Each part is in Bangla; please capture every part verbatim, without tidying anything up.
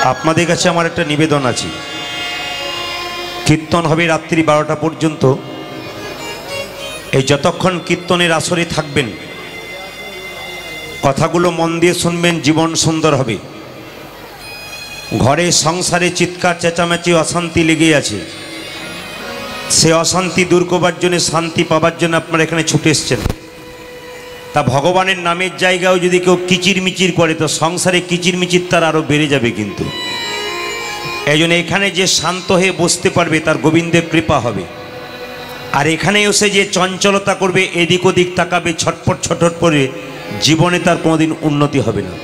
আপনাদের কাছে আমার একটা নিবেদন আছে। কীর্তন হবে রাত্রি বারোটা পর্যন্ত। এই যতক্ষণ কীর্তনের আসরে থাকবেন কথাগুলো মন দিয়ে শুনবেন, জীবন সুন্দর হবে। ঘরে সংসারে চিৎকার চেঁচামেচি অশান্তি লেগে আছে, সে অশান্তি দূর করবার জন্য, শান্তি পাবার জন্য আপনারা এখানে ছুটে এসছেন। তা ভগবানের নামের জায়গাও যদি কেউ কিচিরমিচির করে তো সংসারে কিচিরমিচির তার আরও বেড়ে যাবে। কিন্তু এই জন্য এখানে যে শান্ত হয়ে বসতে পারবে তার গোবিন্দের কৃপা হবে। আর এখানে এসে যে চঞ্চলতা করবে, এদিক ওদিক তাকাবে, ছটপট ছটপট করে, জীবনে তার কোনোদিন উন্নতি হবে না।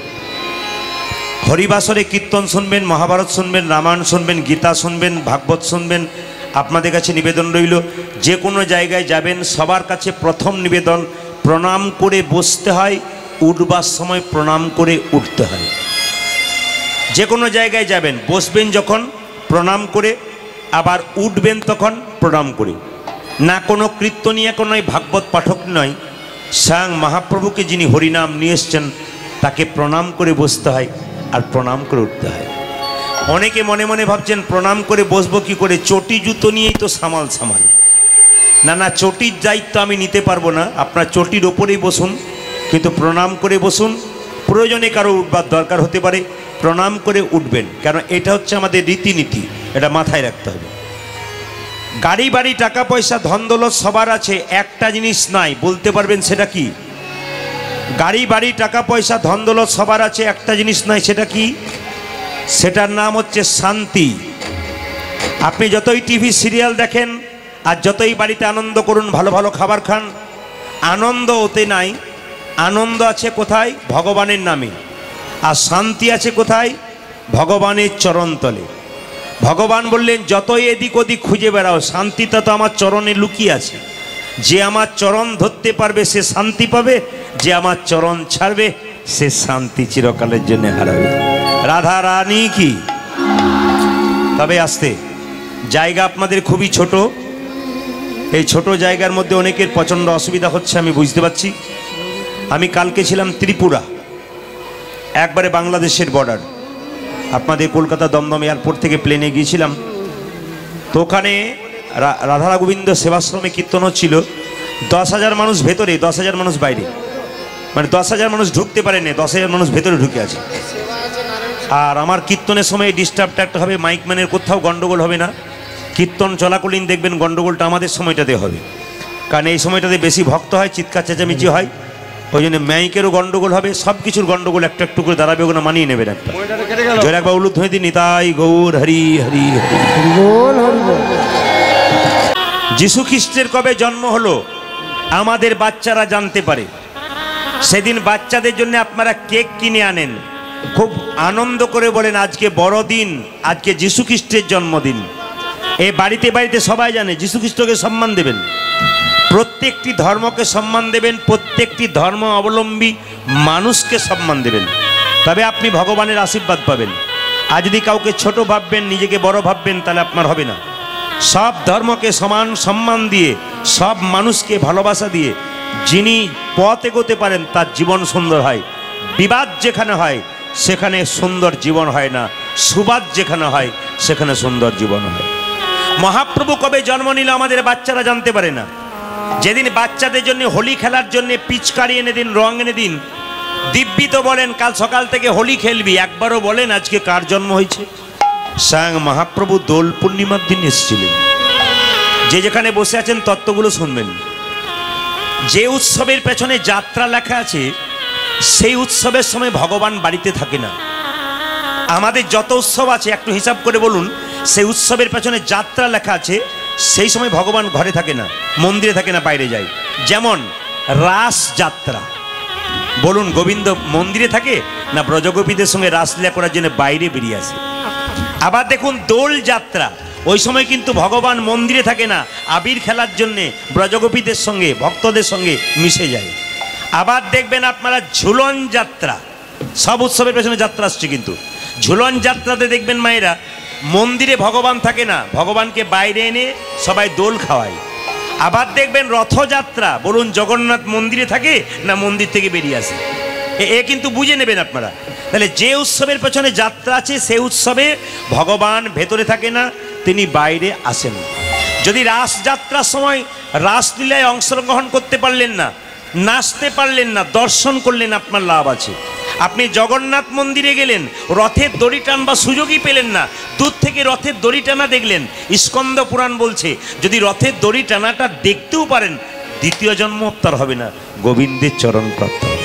হরিবাসরে কীর্তন শুনবেন, মহাভারত শুনবেন, রামায়ণ শুনবেন, গীতা শুনবেন, ভাগবত শুনবেন। আপনাদের কাছে নিবেদন রইল, যে কোনো জায়গায় যাবেন সবার কাছে প্রথম নিবেদন, প্রণাম করে বসতে হয়, উঠবার সময় প্রণাম করে উঠতে হয়। যে কোনো জায়গায় যাবেন, বসবেন যখন প্রণাম করে, আবার উঠবেন তখন প্রণাম করে। না কোনো কীর্তনিয়া নয়, ভাগবত পাঠক নয়, স্বয়ং মহাপ্রভুকে যিনি হরিনাম নিয়ে এসছেন তাকে প্রণাম করে বসতে হয় আর প্রণাম করে উঠতে হয়। অনেকে মনে মনে ভাবছেন প্রণাম করে বসবো কি করে, চটি জুতো নিয়েই তো সামাল সামাল। না না, চটির দায়িত্ব আমি নিতে পারবো না, আপনার চটির ওপরেই বসুন, কিন্তু প্রণাম করে বসুন। প্রয়োজনে কারো উঠবার দরকার হতে পারে, প্রণাম করে উঠবেন, কারণ এটা হচ্ছে আমাদের রীতিনীতি, এটা মাথায় রাখতে হবে। গাড়ি বাড়ি টাকা পয়সা ধন দৌলত সবার আছে, একটা জিনিস নাই, বলতে পারবেন সেটা কি? গাড়ি বাড়ি টাকা পয়সা ধন দৌলত সবার আছে, একটা জিনিস নাই, সেটা কি? সেটার নাম হচ্ছে শান্তি। আপনি যতই টিভি সিরিয়াল দেখেন আর যতই বাড়িতে আনন্দ করুন, ভালো ভালো খাবার খান, আনন্দ ওতে নাই। আনন্দ আছে কোথায়? ভগবানের নামে। আর শান্তি আছে কোথায়? ভগবানের চরণতলে। ভগবান বললেন যতই এদিক ওদিক খুঁজে বেড়াও, শান্তিটা তো আমার চরণে লুকিয়ে আছে। যে আমার চরণ ধরতে পারবে সে শান্তি পাবে, যে আমার চরণ ছাড়বে সে শান্তি চিরকালের জন্য হারাবে। রাধা রানী কি? তবে আসতে জায়গা আপনাদের খুবই ছোট, এই ছোট জায়গার মধ্যে অনেকের প্রচণ্ড অসুবিধা হচ্ছে, আমি বুঝতে পারছি। আমি কালকে ছিলাম ত্রিপুরা, একবারে বাংলাদেশের বর্ডার। আপনাদের কলকাতা দমদম এয়ারপোর্ট থেকে প্লেনে গিয়েছিলাম, তো ওখানে রাধা গোবিন্দ সেবাশ্রমে কীর্তন হচ্ছিল। দশ হাজার মানুষ ভেতরে, দশ হাজার মানুষ বাইরে, মানে দশ হাজার মানুষ ঢুকতে পারেনি, দশ হাজার মানুষ ভেতরে ঢুকে আছে। আর আমার কীর্তনের সময় ডিস্টার্বটা একটা হবে, মাইকম্যানের কোথাও গন্ডগোল হবে না। কীর্তন চলাকালীন দেখবেন গন্ডগোলটা আমাদের সময়টাতে হবে, কারণ এই সময়টাতে বেশি ভক্ত হয়, চিৎকার চেঁচামেচি হয়, ওই জন্য মাইকেরও গন্ডগোল হবে, সব কিছুর গন্ডগোল একটু একটু করে দাঁড়াবে, ওগুলো মানিয়ে নেবেন। একটা জয় একবার উলুদ হয়ে দিন, নিতাই গৌর হরি হরি হরি। যিশু খ্রিস্টের কবে জন্ম হলো আমাদের বাচ্চারা জানতে পারে। সেদিন বাচ্চাদের জন্য আপনারা কেক কিনে আনেন, খুব আনন্দ করে বলেন আজকে বড়দিন, আজকে যিশু খ্রিস্টের জন্মদিন। এই বাড়িতে বাড়িতে সবাই জানে যিশু খ্রিস্টকে সম্মান দেবেন, প্রত্যেকটি ধর্মকে সম্মান দেবেন, প্রত্যেকটি ধর্ম অবলম্বী মানুষকে সম্মান দেবেন, তবে আপনি ভগবানের আশীর্বাদ পাবেন। আর যদি কাউকে ছোট ভাববেন, নিজেকে বড় ভাববেন, তাহলে আপনার হবে না। সব ধর্মকে সমান সম্মান দিয়ে, সব মানুষকে ভালোবাসা দিয়ে যিনি পথ এগোতে পারেন তার জীবন সুন্দর হয়। বিবাদ যেখানে হয় সেখানে সুন্দর জীবন হয় না, সুবাদ যেখানে হয় সেখানে সুন্দর জীবন হয়। মহাপ্রভু কবে জন্ম নিল আমাদের বাচ্চারা জানতে পারে না। যেদিন বাচ্চাদের জন্য হোলি খেলার জন্য পিচকারি এনে দিন, রং এনে দিন, দিব্যি তো বলেন কাল সকাল থেকে হোলি খেলবি, একবারও বলেন আজকে কার জন্ম হয়েছে? স্বয়ং মহাপ্রভু দোল পূর্ণিমার দিন এসেছিলেন। যে যেখানে বসে আছেন তত্ত্বগুলো শুনবেন। যে উৎসবের পেছনে যাত্রা লেখা আছে সেই উৎসবের সময় ভগবান বাড়িতে থাকে না। আমাদের যত উৎসব আছে একটু হিসাব করে বলুন, সেই উৎসবের পেছনে যাত্রা লেখা আছে, সেই সময় ভগবান ঘরে থাকে না, মন্দিরে থাকে না, বাইরে যায়। যেমন রাস যাত্রা, বলুন গোবিন্দ মন্দিরে থাকে না ব্রজগোপীদের সঙ্গে রাসলীলা করার জন্য বাইরে বেরিয়ে আসে। আবার দেখুন দোল যাত্রা, ওই সময় কিন্তু ভগবান মন্দিরে থাকে না, আবির খেলার জন্যে ব্রজগোপীদের সঙ্গে ভক্তদের সঙ্গে মিশে যায়। আবার দেখবেন আপনারা ঝুলন যাত্রা, সব উৎসবের পেছনে যাত্রা আসছে, কিন্তু ঝুলন যাত্রাতে দেখবেন মায়েরা মন্দিরে ভগবান থাকে না, ভগবানকে বাইরে এনে সবাই দোল খাওয়ায়। আবার দেখবেন রথযাত্রা, বলুন জগন্নাথ মন্দিরে থাকে না মন্দির থেকে বেরিয়ে আসে? এ কিন্তু বুঝে নেবেন আপনারা। তাহলে যে উৎসবের পেছনে যাত্রা আছে সেই উৎসবে ভগবান ভেতরে থাকে না, তিনি বাইরে আসেন। যদি রাসযাত্রার সময় রাসলীলায় অংশগ্রহণ করতে পারলেন না, নাচতে পারলেন না, দর্শন করলেন, আপনার লাভ আছে। আপনি জগন্নাথ মন্দিরে গেলেন, রথের দড়ি টানবার সুযোগই পেলেন না, দূর থেকে রথের দড়ি টানা দেখলেন। স্কন্দ পুরাণ বলছে যদি রথের দড়ি টানাটা দেখতেও পারেন, দ্বিতীয় জন্ম তার হবে না, গোবিন্দের চরণ প্রাপ্ত হবে।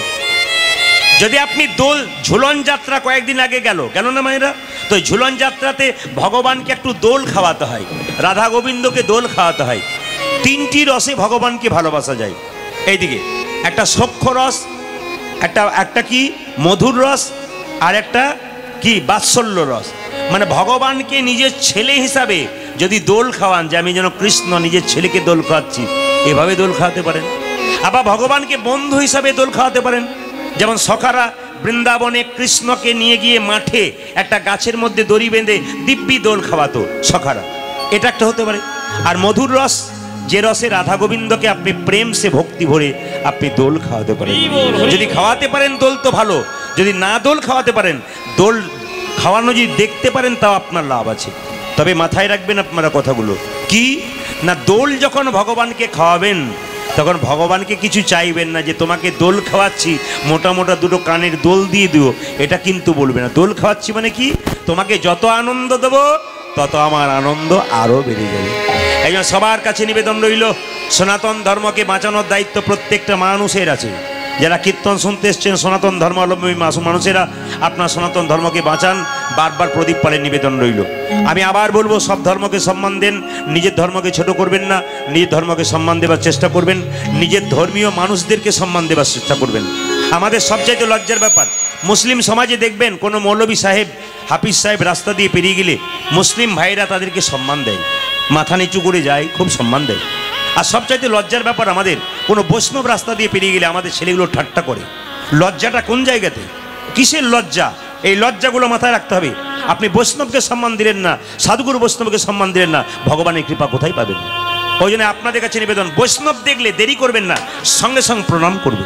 যদি আপনি দোল ঝুলন যাত্রা কয়েকদিন আগে গেল গেল না মায়েরা, তো ঝুলন যাত্রাতে ভগবানকে একটু দোল খাওয়াতে হয়, রাধা গোবিন্দকে দোল খাওয়াতে হয়। তিনটি রসে ভগবানকে ভালোবাসা যায়। এইদিকে একটা সখ্য রস, একটা একটা কি মধুর রস, আর একটা কি বাৎসল্য রস। মানে ভগবানকে নিজের ছেলে হিসাবে যদি দোল খাওয়ান, যে আমি যেন কৃষ্ণ নিজের ছেলেকে দোল খাওয়াচ্ছি, এভাবে দোল খাওয়াতে পারেন। আবার ভগবানকে বন্ধু হিসাবে দোল খাওয়াতে পারেন। যেমন সখারা বৃন্দাবনে কৃষ্ণকে নিয়ে গিয়ে মাঠে একটা গাছের মধ্যে দড়ি বেঁধে দিব্যি দোল খাওয়াতো সখারা, এটা একটা হতে পারে। আর মধুর রস, যে রসে রাধা গোবিন্দকে আপনি প্রেম সে ভক্তি ভরে আপনি দোল খাওয়াতে পারেন। যদি খাওয়াতে পারেন দোল তো ভালো, যদি না দোল খাওয়াতে পারেন, দোল খাওয়ানো যদি দেখতে পারেন তাও আপনার লাভ আছে। তবে মাথায় রাখবেন আপনারা কথাগুলো কি না, দোল যখন ভগবানকে খাওয়াবেন তখন ভগবানকে কিছু চাইবেন না যে তোমাকে দোল খাওয়াচ্ছি মোটা মোটা দুটো কানের দোল দিয়ে দিও, এটা কিন্তু বলবে না। দোল খাওয়াচ্ছি মানে কি, তোমাকে যত আনন্দ দেবো তত আমার আনন্দ আরও বেড়ে যাবে। এই জন্য সবার কাছে নিবেদন রইল, সনাতন ধর্মকে বাঁচানোর দায়িত্ব প্রত্যেকটা মানুষের আছে। যারা কীর্তন শুনতে এসছেন সনাতন ধর্মাবলম্বী মানুষেরা, আপনার সনাতন ধর্মকে বাঁচান, বারবার প্রদীপ পালের নিবেদন রইল। আমি আবার বলবো, সব ধর্মকে সম্মান দেন, নিজের ধর্মকে ছোট করবেন না, নিজের ধর্মকে সম্মান দেওয়ার চেষ্টা করবেন, নিজের ধর্মীয় মানুষদেরকে সম্মান দেওয়ার চেষ্টা করবেন। আমাদের সবচাইতে লজ্জার ব্যাপার, মুসলিম সমাজে দেখবেন কোনো মৌলবী সাহেব, হাফিজ সাহেব রাস্তা দিয়ে পেরিয়ে গেলে মুসলিম ভাইরা তাদেরকে সম্মান দেয়, মাথা নিচু করে যায়, খুব সম্মান দেয়। আর সবচাইতে লজ্জার ব্যাপার, আমাদের কোনো বৈষ্ণব রাস্তা দিয়ে পেরিয়ে গেলে আমাদের ছেলেগুলো ঠাট্টা করে। লজ্জাটা কোন জায়গাতে, কিসের লজ্জা? এই লজ্জাগুলো মাথায় রাখতে হবে। আপনি বৈষ্ণবকে সম্মান দিলেন না, সাধুগুরু বৈষ্ণবকে সম্মান দিলেন না, ভগবানের কৃপা কোথায় পাবেন? ওই জন্য আপনাদের কাছে নিবেদন, বৈষ্ণব দেখলে দেরি করবেন না, সঙ্গে সঙ্গে প্রণাম করবেন।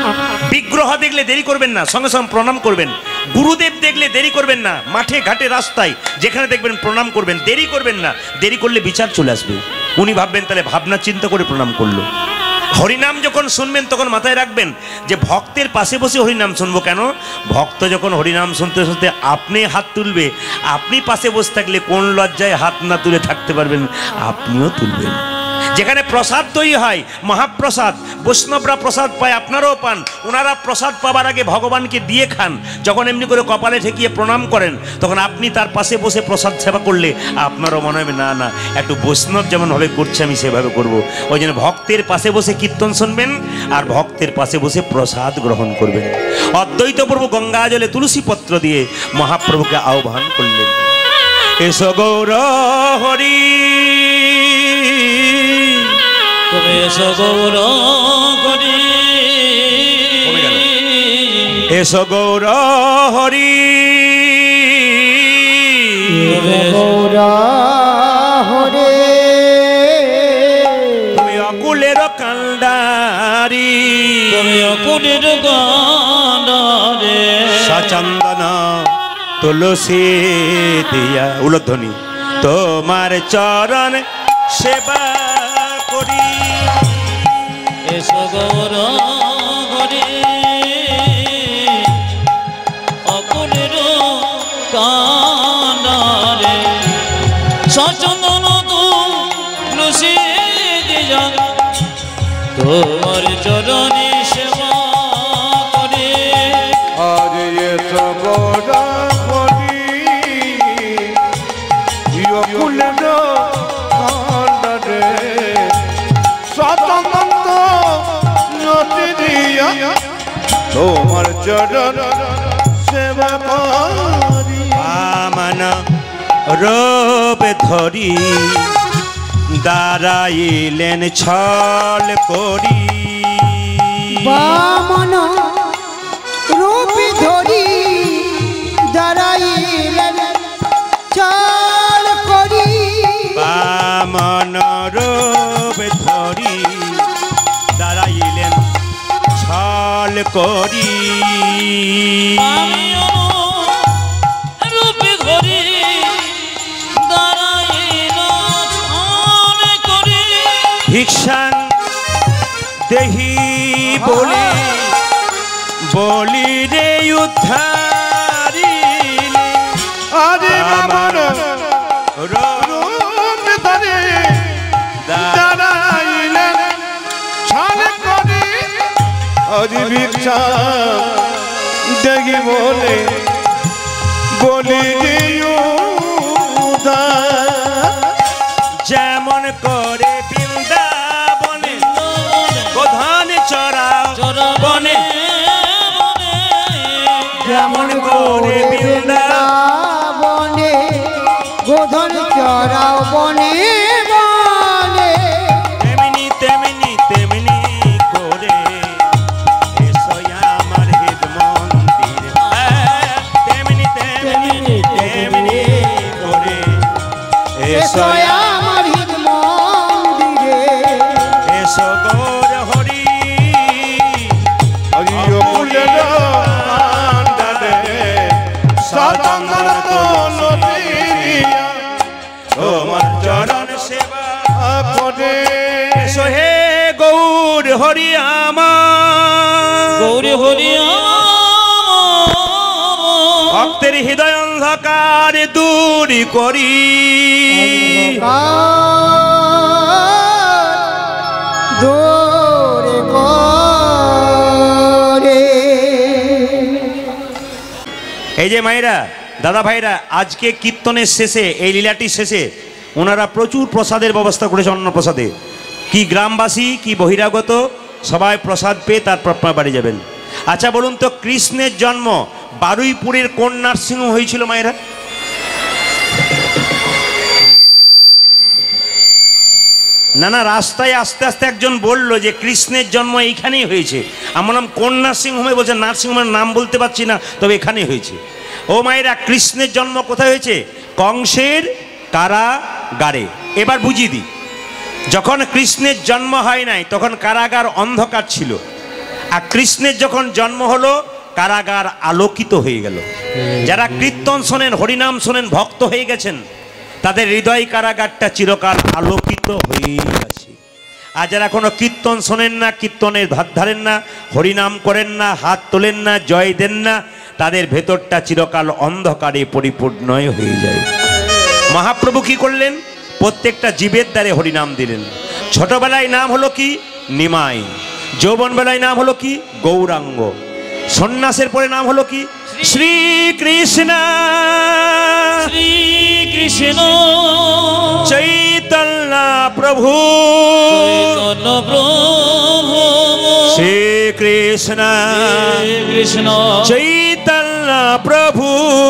বিগ্রহ দেখলে দেরি করবেন না, সঙ্গে সঙ্গে প্রণাম করবেন। গুরুদেব দেখলে দেরি করবেন না, মাঠে ঘাটে রাস্তায় যেখানে দেখবেন প্রণাম করবেন, দেরি করবেন না। দেরি করলে বিচার চলে আসবে। উনি ভাববেন তাহলে ভাবনা চিন্তা করে প্রণাম করলো। হরিনাম যখন শুনবেন তখন মাথায় রাখবেন যে ভক্তের পাশে বসে হরিনাম শুনবো কেন? ভক্ত যখন হরিনাম শুনতে শুনতে আপনি হাত তুলবে, আপনি পাশে বসে থাকলে কোন লজ্জায় হাত না তুলে থাকতে পারবেন? আপনিও তুলবেন। যেখানে প্রসাদ তৈরি হয়, মহাপ্রসাদ, বৈষ্ণবরা প্রসাদ পায়, আপনারাও পান। ওনারা প্রসাদ পাবার আগে ভগবানকে দিয়ে খান। যখন এমনি করে কপালে ঠেকিয়ে প্রণাম করেন, তখন আপনি তার পাশে বসে প্রসাদ সেবা করলে আপনারও মনে হবে না না একটু বৈষ্ণব যেমনভাবে করছে আমি সেভাবে করব। ওই জন্য ভক্তের পাশে বসে কীর্তন শুনবেন আর ভক্তের পাশে বসে প্রসাদ গ্রহণ করবেন। অদ্বৈত প্রভু গঙ্গা জলে তুলসী পত্র দিয়ে মহাপ্রভুকে আহ্বান করলেন, এসো গৌর হরি, তুমি এসো গৌর হরি, এসো গৌর হরি, গৌর হরে, তুমি অকুলের কান্ডারি, তুমি অকুলের কান্ডারি, সচন্দন তুলসী দিয়া উলধ্বনি তোমার চরণ সেবা করি। এসো গৌর হরি, অকুলের কান্ডারি, সচন্দন তুলসী দিয়া তোমার চরণে সেবা করি। আরে এসো গৌর হরি, অকুলের কান্ডারি, সচন্দন তুলসী দিয়া তোমার চরণ সেবা করি। বামন রূপ ধরি দাঁড়াইলেন ছল করি, বামন রূপ ধরি দাঁড়াইলেন ছল করি, বামন রূপ ধরি দাঁড়াইলেন ছল করি আমি রূপে ধরি দাঁড়াইল ছাড় করি ভিক্ষাং দেহি বলি বলি রে উদ্ধারি আরে আমার রূপ ধরে দাঁড়াইলেন ছাড় করি আজ ভিক্ষা দেখি বলে বলি যেমন করে বৃন্দাবনে গোধান চড়াও বনে যেমন করে বৃন্দাবনে গোধন চড়াও বনে বনে তেমনি তেমনি তেমনি করে এসো আমার হৃদ মন্দির তেমনি তেমনি তেমনি করে এসো আমার হৃদ মন্দিরে এসো গৌর হরি তোমার চরণ সেবা করে এসো হে গৌর হরি আমার গৌরী হরি ভক্তের হৃদয় অন্ধকার দূর করি দূরে করে এই যে মায়েরা দাদা ভাইরা আজকে কীর্তনের শেষে এই লীলাটির শেষে ওনারা প্রচুর প্রসাদের ব্যবস্থা করেছে অন্ন প্রসাদে কি গ্রামবাসী কি বহিরাগত সবাই প্রসাদ পেয়ে তারপর আপনার বাড়ি যাবেন আচ্ছা বলুন তো কৃষ্ণের জন্ম বারুইপুরের কোন নার্সিংহোম হয়েছিল মায়েরা না না রাস্তায় আস্তে আস্তে একজন বলল যে কৃষ্ণের জন্ম এইখানেই হয়েছে আমার নাম কোন নার্সিংহোমে বলছে নার্সিংহোমের নাম বলতে পারছি না তবে এখানেই হয়েছে ও মায়েরা কৃষ্ণের জন্ম কোথায় হয়েছে কংসের কারাগারে এবার বুঝিয়ে দিই যখন কৃষ্ণের জন্ম হয় নাই তখন কারাগার অন্ধকার ছিল আর কৃষ্ণের যখন জন্ম হলো কারাগার আলোকিত হয়ে গেল যারা কীর্তন শোনেন হরিনাম শোনেন ভক্ত হয়ে গেছেন তাদের হৃদয় কারাগারটা চিরকাল আলোকিত হয়ে গেছে আর যারা কোনো কীর্তন শোনেন না কীর্তনের ধার ধারেন না হরিনাম করেন না হাত তোলেন না জয় দেন না তাদের ভেতরটা চিরকাল অন্ধকারে পরিপূর্ণ হয়ে যায় মহাপ্রভু কি করলেন প্রত্যেকটা জীবের দ্বারে হরিনাম দিলেন ছোটবেলায় নাম হলো কি নিমাই যৌবন বেলায় নাম হলো কি গৌরাঙ্গ সন্ন্যাসের পরে নাম হলো কি শ্রীকৃষ্ণ শ্রীকৃষ্ণ চৈতন্য প্রভু চৈতন্য প্রভু শ্রীকৃষ্ণ কৃষ্ণ চৈতন্য প্রভু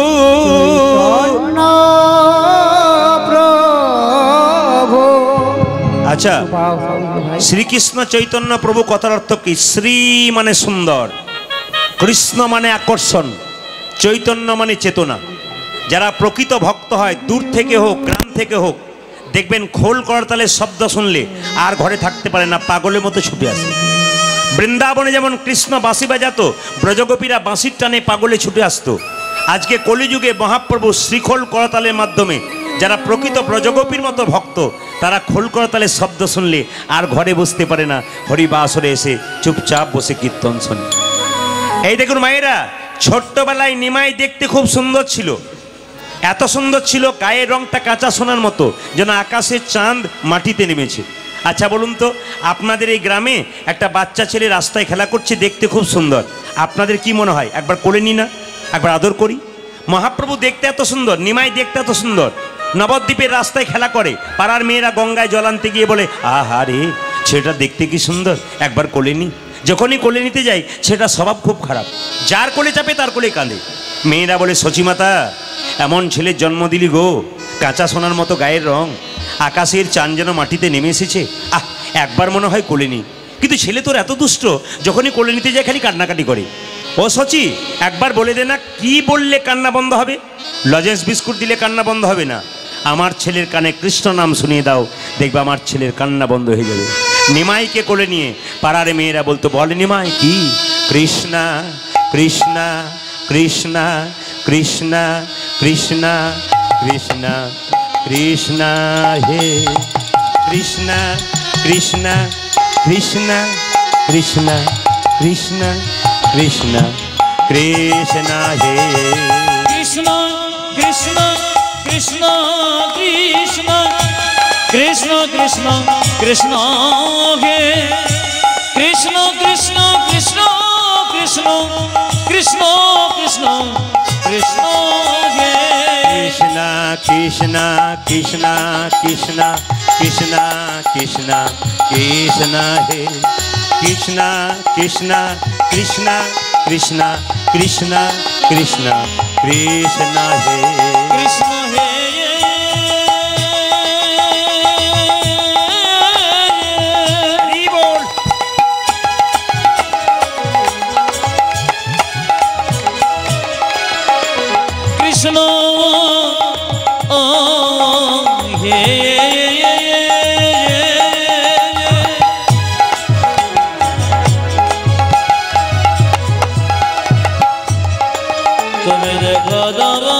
প্রভু আচ্ছা শ্রীকৃষ্ণ চৈতন্য প্রভু কথার অর্থ কি শ্রী মানে সুন্দর কৃষ্ণ মানে আকর্ষণ চৈতন্য মানে চেতনা যারা প্রকৃত ভক্ত হয় দূর থেকে হোক গ্রাম থেকে হোক দেখবেন খোল করতালের শব্দ শুনলে আর ঘরে থাকতে পারে না পাগলের মতো ছুটে আসে বৃন্দাবনে যেমন কৃষ্ণ বাঁশি বাজাতো ব্রজগোপীরা বাঁশির টানে পাগলে ছুটে আসতো আজকে কলিযুগে মহাপ্রভু শ্রীখোল করতালের মাধ্যমে যারা প্রকৃত ব্রজগোপীর মতো ভক্ত তারা খোল করতালের শব্দ শুনলে আর ঘরে বসতে পারে না হরিবাসরে এসে চুপচাপ বসে কীর্তন শোনে এই দেখুন মায়েরা ছোট্টবেলায় নিমাই দেখতে খুব সুন্দর ছিল এত সুন্দর ছিল গায়ের রংটা কাঁচা সোনার মতো যেন আকাশের চাঁদ মাটিতে নেমেছে আচ্ছা বলুন তো আপনাদের এই গ্রামে একটা বাচ্চা ছেলে রাস্তায় খেলা করছে দেখতে খুব সুন্দর আপনাদের কি মনে হয় একবার কোলে নি না একবার আদর করি মহাপ্রভু দেখতে এত সুন্দর নিমাই দেখতে এত সুন্দর নবদ্বীপের রাস্তায় খেলা করে পাড়ার মেয়েরা গঙ্গায় জল আনতে গিয়ে বলে আহা রে ছেলেটা দেখতে কি সুন্দর একবার কোলে নি যখনই কোলে নিতে যাই সেটা স্বভাব খুব খারাপ যার কোলে চাপে তার কোলে কাঁদে মেয়েরা বলে সচিমাতা এমন ছেলের জন্ম দিলি গো কাঁচা সোনার মতো গায়ের রং আকাশের চান যেন মাটিতে নেমে এসেছে আহ একবার মনে হয় কোলে নি কিন্তু ছেলে তোর এত দুষ্ট যখনই কোলে নিতে যায় খালি কান্নাকাটি করে ও সচি একবার বলে দে না কি বললে কান্না বন্ধ হবে লজেন্স বিস্কুট দিলে কান্না বন্ধ হবে না আমার ছেলের কানে কৃষ্ণ নাম শুনিয়ে দাও দেখবে আমার ছেলের কান্না বন্ধ হয়ে যাবে নিমাইকে কোলে নিয়ে পাড়ার মেয়েরা বলতো বল নিমাই কি কৃষ্ণ কৃষ্ণ কৃষ্ণ কৃষ্ণ কৃষ্ণ কৃষ্ণ কৃষ্ণ হে কৃষ্ণ কৃষ্ণ কৃষ্ণ কৃষ্ণ কৃষ্ণ কৃষ্ণ কৃষ্ণ হে কৃষ্ণ কৃষ্ণ কৃষ্ণ কৃষ্ণ কৃষ্ণ কৃষ্ণ কৃষ্ণ হে কৃষ্ণ কৃষ্ণ কৃষ্ণ কৃষ্ণ কৃষ্ণ কৃষ্ণ কৃষ্ণ হে কৃষ্ণ কৃষ্ণ কৃষ্ণ কৃষ্ণ কৃষ্ণ কৃষ্ণ কৃষ্ণ হে কৃষ্ণ কৃষ্ণ কৃষ্ণ কৃষ্ণ কৃষ্ণ কৃষ্ণ কৃষ্ণ হে কৃষ্ণ হে কৃষ্ণ হে তুমি দেখো দাদা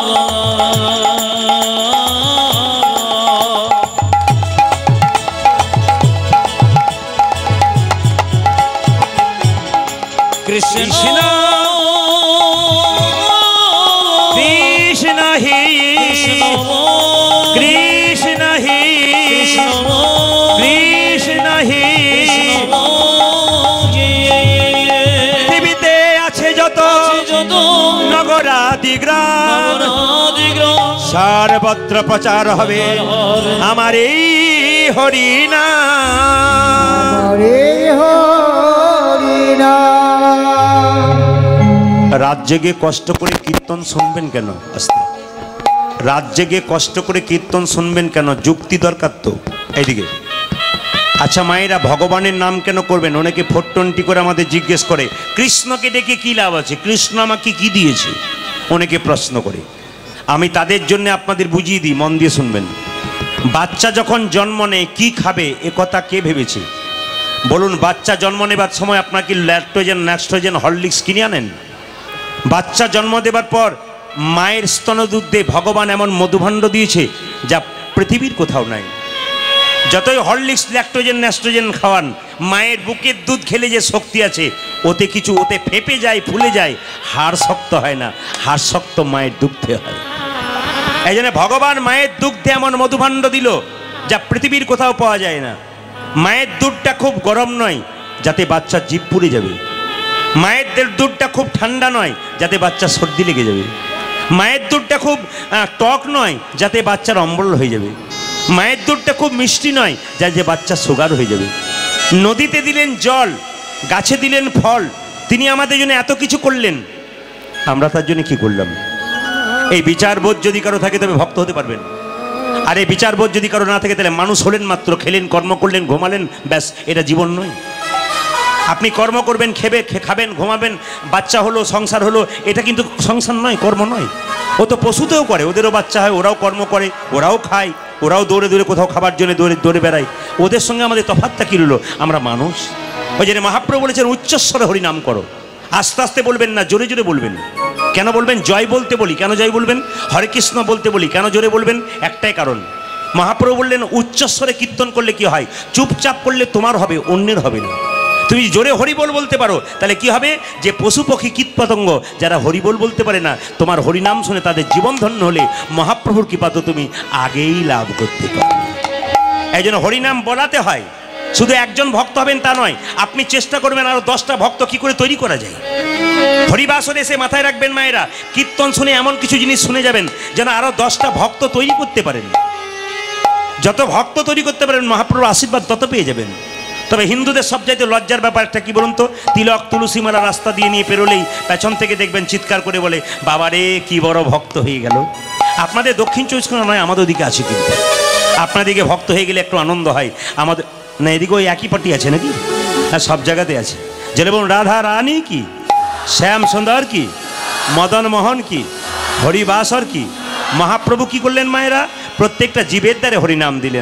কৃষ্ণ কৃষ্ণ হে কৃষ্ণ হে কৃষ্ণ হে পৃথিবীতে আছে যত নগরাদি গ্রাম সর্বত্র প্রচার হবে আমার এই হরিনাম। হরে হরিনা রাত জেগে কষ্ট করে কীর্তন শুনবেন কেন? আস্তে রাত জেগে কষ্ট করে কীর্তন শুনবেন কেন? যুক্তি দরকার তো। এইদিকে আচ্ছা মায়েরা ভগবানের নাম কেন করবেন? অনেকে ফোর টোয়েন্টি করে আমাদের জিজ্ঞেস করে কৃষ্ণকে ডেকে কী লাভ আছে, কৃষ্ণ আমাকে কি দিয়েছে, অনেকে প্রশ্ন করে। আমি তাদের জন্য আপনাদের বুঝিয়ে দিই, মন দিয়ে শুনবেন। বাচ্চা যখন জন্ম নেয় কি খাবে এ কথা কে ভেবেছে বলুন? বাচ্চা জন্ম নেবার সময় আপনাকে ল্যাকটোজেন ন্যাস্ট্রোজেন হরলিক্স কিনে আনেন? বাচ্চা জন্ম দেবার পর মায়ের স্তনদুগ্ধে ভগবান এমন মধুভাণ্ড দিয়েছে যা পৃথিবীর কোথাও নাই। যতই হরলিক্স ল্যাকটোজেন ন্যাস্ট্রোজেন খাওয়ান, মায়ের বুকের দুধ খেলে যে শক্তি আছে ওতে কিছু, ওতে ফেপে যায়, ফুলে যায়, হাড় শক্ত হয় না, হাড় শক্ত মায়ের দুগ্ধে হয়। এই জন্য ভগবান মায়ের দুগ্ধে এমন মধুভাণ্ড দিল যা পৃথিবীর কোথাও পাওয়া যায় না। মায়ের দুধটা খুব গরম নয় যাতে বাচ্চার জিভ পুড়ে যাবে, মায়ের দুধটা খুব ঠান্ডা নয় যাতে বাচ্চা সর্দি লেগে যাবে, মায়ের দুধটা খুব টক নয় যাতে বাচ্চার অম্বল হয়ে যাবে, মায়ের দুধটা খুব মিষ্টি নয় যাতে বাচ্চা সুগার হয়ে যাবে। নদীতে দিলেন জল, গাছে দিলেন ফল, তিনি আমাদের জন্য এত কিছু করলেন, আমরা তার জন্য কি করলাম? এই বিচারবোধ যদি কারো থাকে তবে ভক্ত হতে পারবেন। আর এই বিচারবোধ যদি কারো না থাকে তাহলে মানুষ হলেন মাত্র, খেলেন, কর্ম করলেন, ঘুমালেন, ব্যাস, এটা জীবন নয়। আপনি কর্ম করবেন, খেবে খাবেন, ঘুমাবেন, বাচ্চা হলো, সংসার হলো, এটা কিন্তু সংসার নয়, কর্ম নয়। ও তো পশুতেও করে, ওদেরও বাচ্চা হয়, ওরাও কর্ম করে, ওরাও খায়, ওরাও দৌড়ে দৌড়ে কোথাও খাবার জন্য দৌড়ে দৌড়ে বেড়ায়। ওদের সঙ্গে আমাদের তফাৎটা কী হলো? আমরা মানুষ। ওই জন্য মহাপ্রভু বলেছেন উচ্চস্বরে হরিনাম করো, আস্তে আস্তে বলবেন না, জোরে জোরে বলবেন। কেন বলবেন? জয় বলতে বলি, কেন জয় বলবেন? হরে কৃষ্ণ বলতে বলি, কেন জোরে বলবেন? একটাই কারণ, মহাপ্রভু বললেন উচ্চস্বরে কীর্তন করলে কি হয়? চুপচাপ করলে তোমার হবে, অন্যের হবে না। তুমি জোরে হরিবোল বলতে পারো, তাহলে কি হবে? যে পশু পক্ষী কীট পতঙ্গ যারা হরিবোল বলতে পারে না, তোমার হরিনাম শুনে তাদের জীবন ধন্য হলে মহাপ্রভুর কৃপা তো তুমি আগেই লাভ করতে পারো। এই জন্য হরিনাম বলাতে হয়। শুধু একজন ভক্ত হবেন তা নয়, আপনি চেষ্টা করবেন আরো দশটা ভক্ত কি করে তৈরি করা যায়। হরিবাসরে এসে মাথায় রাখবেন মায়েরা, কীর্তন শুনে এমন কিছু জিনিস শুনে যাবেন যেন আরো দশটা ভক্ত তৈরি করতে পারেন। যত ভক্ত তৈরি করতে পারেন মহাপ্রভুর আশীর্বাদ তত পেয়ে যাবেন। তবে হিন্দুদের সবচাইতে লজ্জার ব্যাপারটা কি বলুন তো? তিলক তুলসী মালা রাস্তা দিয়ে নিয়ে পেরোলেই পেছন থেকে দেখবেন চিৎকার করে বলে, বাবারে কি বড় ভক্ত হয়ে গেল। আপনাদের দক্ষিণ চব্বিশ পরগনা নয়, আমাদের ওদিকে আছে, কিন্তু আপনাদিকে ভক্ত হয়ে গেলে একটু আনন্দ হয়। আমাদের না, এদিকে ওই একই পার্টি আছে নাকি? হ্যাঁ, সব জায়গাতে আছে। যেটা বলুন, রাধা রানী কি, শ্যাম সুন্দর কি, মদন মোহন কি, হরিবাসর কি। মহাপ্রভু কি করলেন মায়েরা? প্রত্যেকটা জীবের দ্বারে হরিনাম দিলেন।